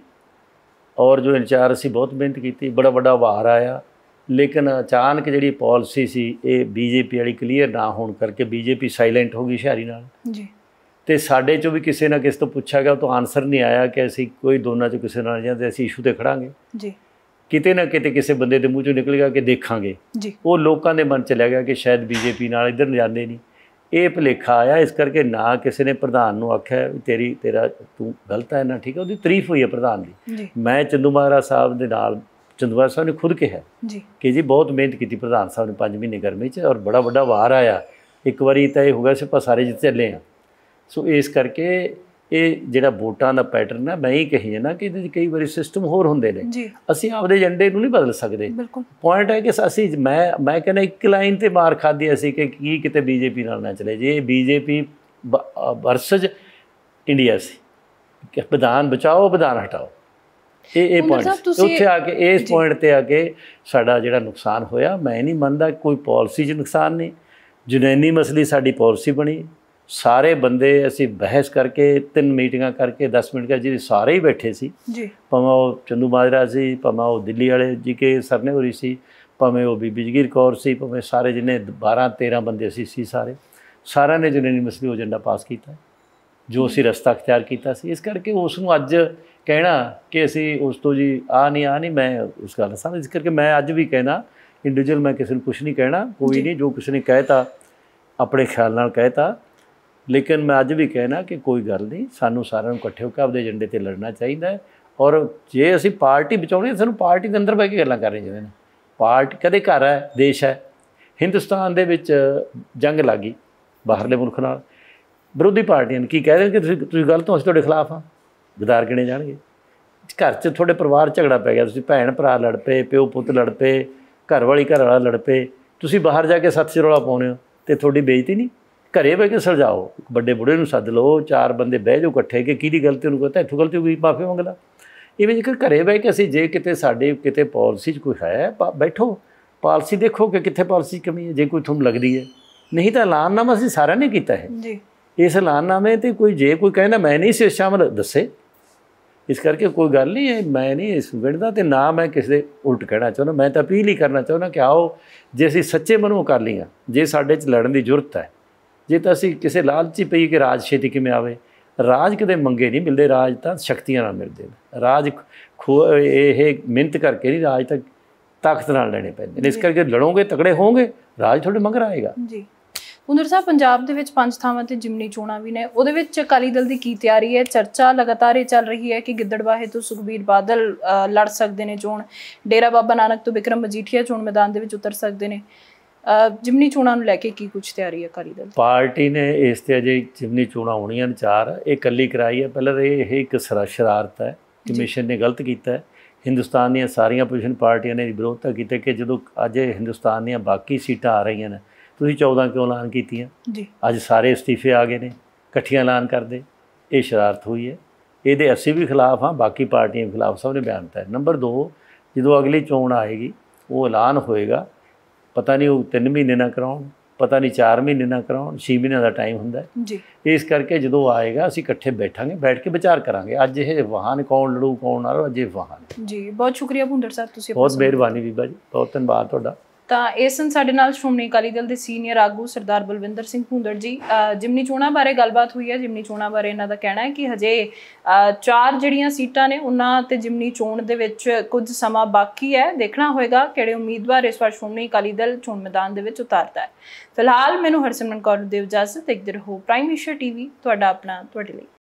ਔਰ ਜੋ ਇੰਚਾਰਜ ਸੀ ਬਹੁਤ ਮਿਹਨਤ ਕੀਤੀ, ਬੜਾ ਵੱਡਾ ਵਾਰ ਆਇਆ। ਲੇਕਿਨ ਅਚਾਨਕ ਜਿਹੜੀ ਪਾਲਿਸੀ ਸੀ ਇਹ ਬੀਜੇਪੀ ਵਾਲੀ ਕਲੀਅਰ ਨਾ ਹੋਣ ਕਰਕੇ ਬੀਜੇਪੀ ਸਾਇਲੈਂਟ ਹੋ ਗਈ ਹੁਸ਼ਿਆਰੀ ਨਾਲ ਜੀ। ਤੇ ਸਾਡੇ ਚੋਂ ਵੀ ਕਿਸੇ ਨਾ ਕਿਸੇ ਤੋਂ ਪੁੱਛਿਆ ਗਿਆ ਤਾਂ ਆਨਸਰ ਨਹੀਂ ਆਇਆ ਕਿ ਅਸੀਂ ਕੋਈ ਦੋਨਾਂ ਚੋਂ ਕਿਸੇ ਨਾਲ ਜਾਂਦੇ ਅਸੀਂ ਇਸ਼ੂ ਤੇ ਖੜਾਂਗੇ ਜੀ। ਕਿਤੇ ਨਾ ਕਿਤੇ ਕਿਸੇ ਬੰਦੇ ਦੇ ਮੂੰਹ ਚੋਂ ਨਿਕਲ ਗਿਆ ਕਿ ਦੇਖਾਂਗੇ ਜੀ, ਉਹ ਲੋਕਾਂ ਦੇ ਮਨ ਚ ਲੈ ਗਿਆ ਕਿ ਸ਼ਾਇਦ ਬੀਜੇਪੀ ਨਾਲ ਇੱਧਰ ਨੂੰ ਜਾਂਦੇ ਨਹੀਂ। ਇਹ ਭੁਲੇਖਾ ਆਇਆ, ਇਸ ਕਰਕੇ ਨਾ ਕਿਸੇ ਨੇ ਪ੍ਰਧਾਨ ਨੂੰ ਆਖਿਆ ਤੇਰੀ ਤੇਰਾ ਤੂੰ ਗਲਤ ਹੈ ਨਾ ਠੀਕ ਹੈ, ਉਹਦੀ ਤਾਰੀਫ ਹੋਈ ਹੈ ਪ੍ਰਧਾਨ ਦੀ। ਮੈਂ ਚੰਦੂ ਮਾਜਰਾ ਸਾਹਿਬ ਦੇ ਨਾਲ, ਚੰਦੂ ਮਾਜਰਾ ਸਾਹਿਬ ਨੇ ਖੁਦ ਕਿਹਾ ਜੀ ਕਿ ਜੀ ਬਹੁਤ ਮਿਹਨਤ ਕੀਤੀ ਪ੍ਰਧਾਨ ਸਾਹਿਬ ਨੇ ਪੰਜ ਮਹੀਨੇ ਗਰਮੀ 'ਚ ਔਰ ਬੜਾ ਵੱਡਾ ਵਾਰ ਆਇਆ। ਇੱਕ ਵਾਰੀ ਤਾਂ ਇਹ ਹੋ ਗਿਆ ਸੀ ਆਪਾਂ ਸਾਰੇ ਜਿੱਤ ਚੱਲੇ ਹਾਂ। ਸੋ ਇਸ ਕਰਕੇ ਇਹ ਜਿਹੜਾ ਵੋਟਾਂ ਦਾ ਪੈਟਰਨ ਹੈ, ਮੈਂ ਹੀ ਕਹੀ ਹੈ ਨਾ ਕਿ ਇਹਦੇ 'ਚ ਕਈ ਵਾਰੀ ਸਿਸਟਮ ਹੋਰ ਹੁੰਦੇ ਨੇ, ਅਸੀਂ ਆਪਦੇ ਏਜੰਡੇ ਨੂੰ ਨਹੀਂ ਬਦਲ ਸਕਦੇ। ਪੁਆਇੰਟ ਹੈ ਕਿ ਅਸੀਂ ਮੈਂ ਮੈਂ ਕਹਿੰਦਾ ਇੱਕ ਲਾਈਨ 'ਤੇ ਮਾਰ ਖਾਧੀ ਅਸੀਂ ਕਿ ਕੀ ਕਿਤੇ ਬੀਜੇਪੀ ਨਾਲ ਨਾ ਚਲੇ ਜੇ। ਬੀਜੇਪੀ ਵਰਸਜ ਇੰਡੀਆ ਸੀ ਕਿ ਵਿਧਾਨ ਬਚਾਓ ਵਿਧਾਨ ਹਟਾਓ, ਇਹ ਇਹ ਪੁਆਇੰਟ ਉੱਥੇ ਆ ਕੇ ਇਸ ਪੁਆਇੰਟ 'ਤੇ ਆ ਕੇ ਸਾਡਾ ਜਿਹੜਾ ਨੁਕਸਾਨ ਹੋਇਆ। ਮੈਂ ਨਹੀਂ ਮੰਨਦਾ ਕੋਈ ਪਾਲਿਸੀ 'ਚ ਨੁਕਸਾਨ ਨਹੀਂ, ਜੁਨੈਨੀ ਮਸਲੀ ਸਾਡੀ ਪਾਲਿਸੀ ਬਣੀ, ਸਾਰੇ ਬੰਦੇ ਅਸੀਂ ਬਹਿਸ ਕਰਕੇ ਤਿੰਨ ਮੀਟਿੰਗਾਂ ਕਰਕੇ ਦਸ ਮਿੰਟ ਕਰ ਜਿਹਦੇ ਸਾਰੇ ਹੀ ਬੈਠੇ ਸੀ ਜੀ, ਭਾਵੇਂ ਉਹ ਚੰਦੂ ਮਾਜਰਾ ਸੀ, ਭਾਵੇਂ ਉਹ ਦਿੱਲੀ ਵਾਲੇ ਜੀ ਕੇ ਸਰਨੇ ਹੋਰੀ ਸੀ, ਭਾਵੇਂ ਉਹ ਬੀਬੀ ਜਗੀਰ ਕੌਰ ਸੀ, ਭਾਵੇਂ ਸਾਰੇ ਜਿੰਨੇ ਬਾਰਾਂ ਤੇਰਾਂ ਬੰਦੇ ਅਸੀਂ ਸੀ ਸਾਰੇ ਸਾਰਿਆਂ ਨੇ ਜੁਨੈਨੀ ਮਸਲੀ ਉਹ ਏਜੰਡਾ ਪਾਸ ਕੀਤਾ ਜੋ ਅਸੀਂ ਰਸਤਾ ਅਖਤਿਆਰ ਕੀਤਾ ਸੀ। ਇਸ ਕਰਕੇ ਉਸ ਨੂੰ ਅੱਜ ਕਹਿਣਾ ਕਿ ਅਸੀਂ ਉਸ ਤੋਂ ਜੀ ਆ ਨਹੀਂ ਆ ਨਹੀਂ ਮੈਂ ਉਸ ਗੱਲ ਸਮਝ, ਇਸ ਕਰਕੇ ਮੈਂ ਅੱਜ ਵੀ ਕਹਿਣਾ ਇੰਡੀਵਿਜੂਅਲ ਮੈਂ ਕਿਸੇ ਨੂੰ ਕੁਛ ਨਹੀਂ ਕਹਿਣਾ, ਕੋਈ ਨਹੀਂ ਜੋ ਕਿਸੇ ਨੇ ਕਹਿਤਾ ਆਪਣੇ ਖਿਆਲ ਨਾਲ ਕਹਿਤਾ। ਲੇਕਿਨ ਮੈਂ ਅੱਜ ਵੀ ਕਹਿਣਾ ਕਿ ਕੋਈ ਗੱਲ ਨਹੀਂ, ਸਾਨੂੰ ਸਾਰਿਆਂ ਨੂੰ ਇਕੱਠੇ ਹੋ ਕੇ ਆਪਦੇ ਏਜੰਡੇ 'ਤੇ ਲੜਨਾ ਚਾਹੀਦਾ ਹੈ। ਔਰ ਜੇ ਅਸੀਂ ਪਾਰਟੀ ਬਚਾਉਣੀ ਸਾਨੂੰ ਪਾਰਟੀ ਦੇ ਅੰਦਰ ਬਹਿ ਕੇ ਗੱਲਾਂ ਕਰਨੀਆਂ ਚਾਹੀਦੀਆਂ ਨੇ। ਪਾਰਟੀ ਕਦੇ ਘਰ ਹੈ, ਦੇਸ਼ ਹੈ। ਹਿੰਦੁਸਤਾਨ ਦੇ ਵਿੱਚ ਜੰਗ ਲੱਗ ਗਈ ਬਾਹਰਲੇ ਮੁਲਕ ਨਾਲ, ਵਿਰੋਧੀ ਪਾਰਟੀਆਂ ਨੇ ਕੀ ਕਹਿ ਰਹੇ ਕਿ ਤੁਸੀਂ ਤੁਸੀਂ ਗਲਤ ਹੋ, ਅਸੀਂ ਤੁਹਾਡੇ ਖਿਲਾਫ ਹਾਂ, ਗਦਾਰ ਗਿਣੇ ਜਾਣਗੇ। ਘਰ 'ਚ ਤੁਹਾਡੇ ਪਰਿਵਾਰ ਝਗੜਾ ਪੈ ਗਿਆ, ਤੁਸੀਂ ਭੈਣ ਭਰਾ ਲੜ ਪਏ, ਪਿਓ ਪੁੱਤ ਲੜ ਪਏ, ਘਰ ਵਾਲੀ ਘਰ ਵਾਲਾ ਲੜ ਪਏ, ਤੁਸੀਂ ਬਾਹਰ ਜਾ ਕੇ ਸੱਤ 'ਚ ਰੌਲਾ ਪਾਉਂਦੇ ਹੋ ਅਤੇ ਤੁਹਾਡੀ ਬੇਇੱਜ਼ਤੀ ਨਹੀਂ। ਘਰੇ ਬਹਿ ਕੇ ਸੁਲਝਾਓ, ਵੱਡੇ ਬੁੜੇ ਨੂੰ ਸੱਦ ਲਓ, ਚਾਰ ਬੰਦੇ ਬਹਿ ਜਾਓ ਇਕੱਠੇ ਕਿ ਕਿਹਦੀ ਗਲਤੀ ਉਹਨੂੰ ਕਹਤਾ ਇੱਥੋਂ ਗਲਤੀ ਹੋ ਗਈ ਮਾਫੀ ਮੰਗ ਲਾ। ਇਵੇਂ ਜੇਕਰ ਘਰੇ ਬਹਿ ਕੇ ਅਸੀਂ ਜੇ ਕਿਤੇ ਸਾਡੇ ਕਿਤੇ ਪਾਲਿਸੀ 'ਚ ਕੋਈ ਹੈ ਬੈਠੋ ਪਾਲਿਸੀ ਦੇਖੋ ਕਿ ਕਿੱਥੇ ਪਾਲਿਸੀ ਕਮੀ ਹੈ ਜੇ ਕੋਈ ਤੁਹਾਨੂੰ ਲੱਗਦੀ ਹੈ। ਨਹੀਂ ਤਾਂ ਐਲਾਨਨਾਮਾ ਅਸੀਂ ਸਾਰਿਆਂ ਨੇ ਕੀਤਾ ਹੈ ਜੀ। ਇਸ ਐਲਾਨਨਾਮੇ 'ਤੇ ਕੋਈ ਜੇ ਕੋਈ ਕਹਿੰਦਾ ਮੈਂ ਨਹੀਂ ਸੀ ਸ਼ਾਮਲ ਦੱਸੇ। ਇਸ ਕਰਕੇ ਕੋਈ ਗੱਲ ਨਹੀਂ ਹੈ, ਮੈਂ ਨਹੀਂ ਇਸ ਵਿੜਦਾ ਅਤੇ ਨਾ ਮੈਂ ਕਿਸੇ ਦੇ ਉਲਟ ਕਹਿਣਾ ਚਾਹੁੰਦਾ। ਮੈਂ ਤਾਂ ਅਪੀਲ ਹੀ ਕਰਨਾ ਚਾਹੁੰਦਾ ਕਿ ਆਓ ਜੇ ਅਸੀਂ ਸੱਚੇ ਮਨੋਂ ਕਰ ਲਈਆਂ, ਜੇ ਸਾਡੇ 'ਚ ਲੜਨ ਦੀ ਜ਼ਰੂਰਤ ਹੈ, ਜੇ ਤਾਂ ਅਸੀਂ ਕਿਸੇ ਲਾਲਚ 'ਚ ਪਈ ਕਿ ਰਾਜ ਛੇਤੀ ਕਿਵੇਂ ਆਵੇ। ਰਾਜ ਕਦੇ ਮੰਗੇ ਨਹੀਂ ਮਿਲਦੇ, ਰਾਜ ਤਾਂ ਸ਼ਕਤੀਆਂ ਨਾਲ ਮਿਲਦੇ ਨੇ। ਰਾਜ ਖੋ ਇਹ ਮਿਹਨਤ ਕਰਕੇ ਨਹੀਂ, ਰਾਜ ਤਾਂ ਤਾਕਤ ਨਾਲ ਲੈਣੇ ਪੈਂਦੇ ਨੇ। ਇਸ ਕਰਕੇ ਲੜੋਗੇ ਤਕੜੇ ਹੋਵੋਗੇ, ਰਾਜ ਤੁਹਾਡੇ ਮਗਰ ਆਏਗਾ ਜੀ। ਭੁੰਦੜ ਸਾਹਿਬ, ਪੰਜਾਬ ਦੇ ਵਿੱਚ ਪੰਜ ਥਾਵਾਂ 'ਤੇ ਜਿਮਨੀ ਚੋਣਾਂ ਵੀ ਨੇ, ਉਹਦੇ ਵਿੱਚ ਅਕਾਲੀ ਦਲ ਦੀ ਕੀ ਤਿਆਰੀ ਹੈ? ਚਰਚਾ ਲਗਾਤਾਰ ਇਹ ਚੱਲ ਰਹੀ ਹੈ ਕਿ ਗਿੱਦੜਬਾਹੇ ਤੋਂ ਸੁਖਬੀਰ ਬਾਦਲ ਲੜ ਸਕਦੇ ਨੇ ਚੋਣ, ਡੇਰਾ ਬਾਬਾ ਨਾਨਕ ਤੋਂ ਬਿਕਰਮ ਮਜੀਠੀਆ ਚੋਣ ਮੈਦਾਨ ਦੇ ਵਿੱਚ ਉਤਰ ਸਕਦੇ ਨੇ। ਜਿਮਨੀ ਚੋਣਾਂ ਨੂੰ ਲੈ ਕੇ ਕੀ ਕੁਝ ਤਿਆਰੀ ਹੈ ਅਕਾਲੀ ਦਲ? ਪਾਰਟੀ ਨੇ ਇਸ 'ਤੇ ਅਜੇ ਜਿਮਨੀ ਚੋਣਾਂ ਹੋਣੀਆਂ ਨੇ ਚਾਰ, ਇਹ ਇਕੱਲੀ ਕਰਾਈ ਹੈ। ਪਹਿਲਾਂ ਤਾਂ ਇਹ ਇੱਕ ਸ਼ਰਾਰਤ ਹੈ, ਕਮਿਸ਼ਨ ਨੇ ਗਲਤ ਕੀਤਾ ਹੈ। ਹਿੰਦੁਸਤਾਨ ਦੀਆਂ ਸਾਰੀਆਂ ਆਪੋਜੀਸ਼ਨ ਪਾਰਟੀਆਂ ਨੇ ਵਿਰੋਧਤਾ ਕੀਤੀ ਕਿ ਜਦੋਂ ਅੱਜ ਹਿੰਦੁਸਤਾਨ ਦੀਆਂ ਬਾਕੀ ਸੀਟਾਂ ਆ ਰਹੀਆਂ ਨੇ ਤੁਸੀਂ ਚੌਦਾਂ ਕਿਉਂ ਐਲਾਨ ਕੀਤੀਆਂ ਜੀ? ਅੱਜ ਸਾਰੇ ਅਸਤੀਫੇ ਆ ਗਏ ਨੇ, ਇਕੱਠੀਆਂ ਐਲਾਨ ਕਰਦੇ, ਇਹ ਸ਼ਰਾਰਤ ਹੋਈ ਹੈ। ਇਹਦੇ ਅਸੀਂ ਵੀ ਖਿਲਾਫ ਹਾਂ, ਬਾਕੀ ਪਾਰਟੀਆਂ ਖਿਲਾਫ ਸਭ ਨੇ ਬਿਆਨ ਦਿੱਤਾ। ਨੰਬਰ ਦੋ, ਜਦੋਂ ਅਗਲੀ ਚੋਣ ਆਏਗੀ ਉਹ ਐਲਾਨ ਹੋਏਗਾ, ਪਤਾ ਨਹੀਂ ਉਹ ਤਿੰਨ ਮਹੀਨੇ ਨਾ ਕਰਾਉਣ, ਪਤਾ ਨਹੀਂ ਚਾਰ ਮਹੀਨੇ ਨਾ ਕਰਾਉਣ, ਛੇ ਮਹੀਨਿਆਂ ਦਾ ਟਾਈਮ ਹੁੰਦਾ ਜੀ। ਇਸ ਕਰਕੇ ਜਦੋਂ ਆਏਗਾ ਅਸੀਂ ਇਕੱਠੇ ਬੈਠਾਂਗੇ, ਬੈਠ ਕੇ ਵਿਚਾਰ ਕਰਾਂਗੇ। ਅੱਜ ਇਹ ਵਾਹਨ ਕੌਣ ਲੜੂ ਕੌਣ ਨਾ ਲੜੂ, ਅੱਜ ਇਹ ਵਾਹਨ ਜੀ। ਬਹੁਤ ਸ਼ੁਕਰੀਆ ਭੁੰਦੜ ਸਾਹਿਬ, ਤੁਸੀਂ ਬਹੁਤ ਮਿਹਰਬਾਨੀ ਬੀਬਾ ਜੀ, ਬਹੁਤ ਧੰਨਵਾਦ ਤੁਹਾਡਾ। ਤਾਂ ਇਸ ਸਨ ਸਾਡੇ ਨਾਲ ਸ਼੍ਰੋਮਣੀ ਅਕਾਲੀ ਦਲ ਦੇ ਸੀਨੀਅਰ ਆਗੂ ਸਰਦਾਰ ਬਲਵਿੰਦਰ ਸਿੰਘ ਭੁੰਦੜ ਜੀ। ਜਿਮਨੀ ਚੋਣਾਂ ਬਾਰੇ ਗੱਲਬਾਤ ਹੋਈ ਹੈ। ਜਿਮਨੀ ਚੋਣਾਂ ਬਾਰੇ ਇਹਨਾਂ ਦਾ ਕਹਿਣਾ ਹੈ ਕਿ ਹਜੇ ਚਾਰ ਜਿਹੜੀਆਂ ਸੀਟਾਂ ਨੇ ਉਹਨਾਂ ਤੇ ਜਿਮਨੀ ਚੋਣ ਦੇ ਵਿੱਚ ਕੁਝ ਸਮਾਂ ਬਾਕੀ ਹੈ। ਦੇਖਣਾ ਹੋਏਗਾ ਕਿਹੜੇ ਉਮੀਦਵਾਰ ਇਸ ਵਾਰ ਸ਼੍ਰੋਮਣੀ ਅਕਾਲੀ ਦਲ ਚੋਣ ਮੈਦਾਨ ਦੇ ਵਿੱਚ ਉਤਾਰਦਾ ਹੈ। ਫਿਲਹਾਲ ਮੈਨੂੰ ਹਰਸਿਮਰਨ ਕੌਰ ਨੂੰ ਦਿਓ ਇਜਾਜ਼ਤ। ਦੇਖਦੇ ਰਹੋ ਪ੍ਰਾਈਮ ਏਸ਼ੀਆ ਟੀਵੀ, ਤੁਹਾਡਾ ਆਪਣਾ ਤੁਹਾਡੇ ਲਈ।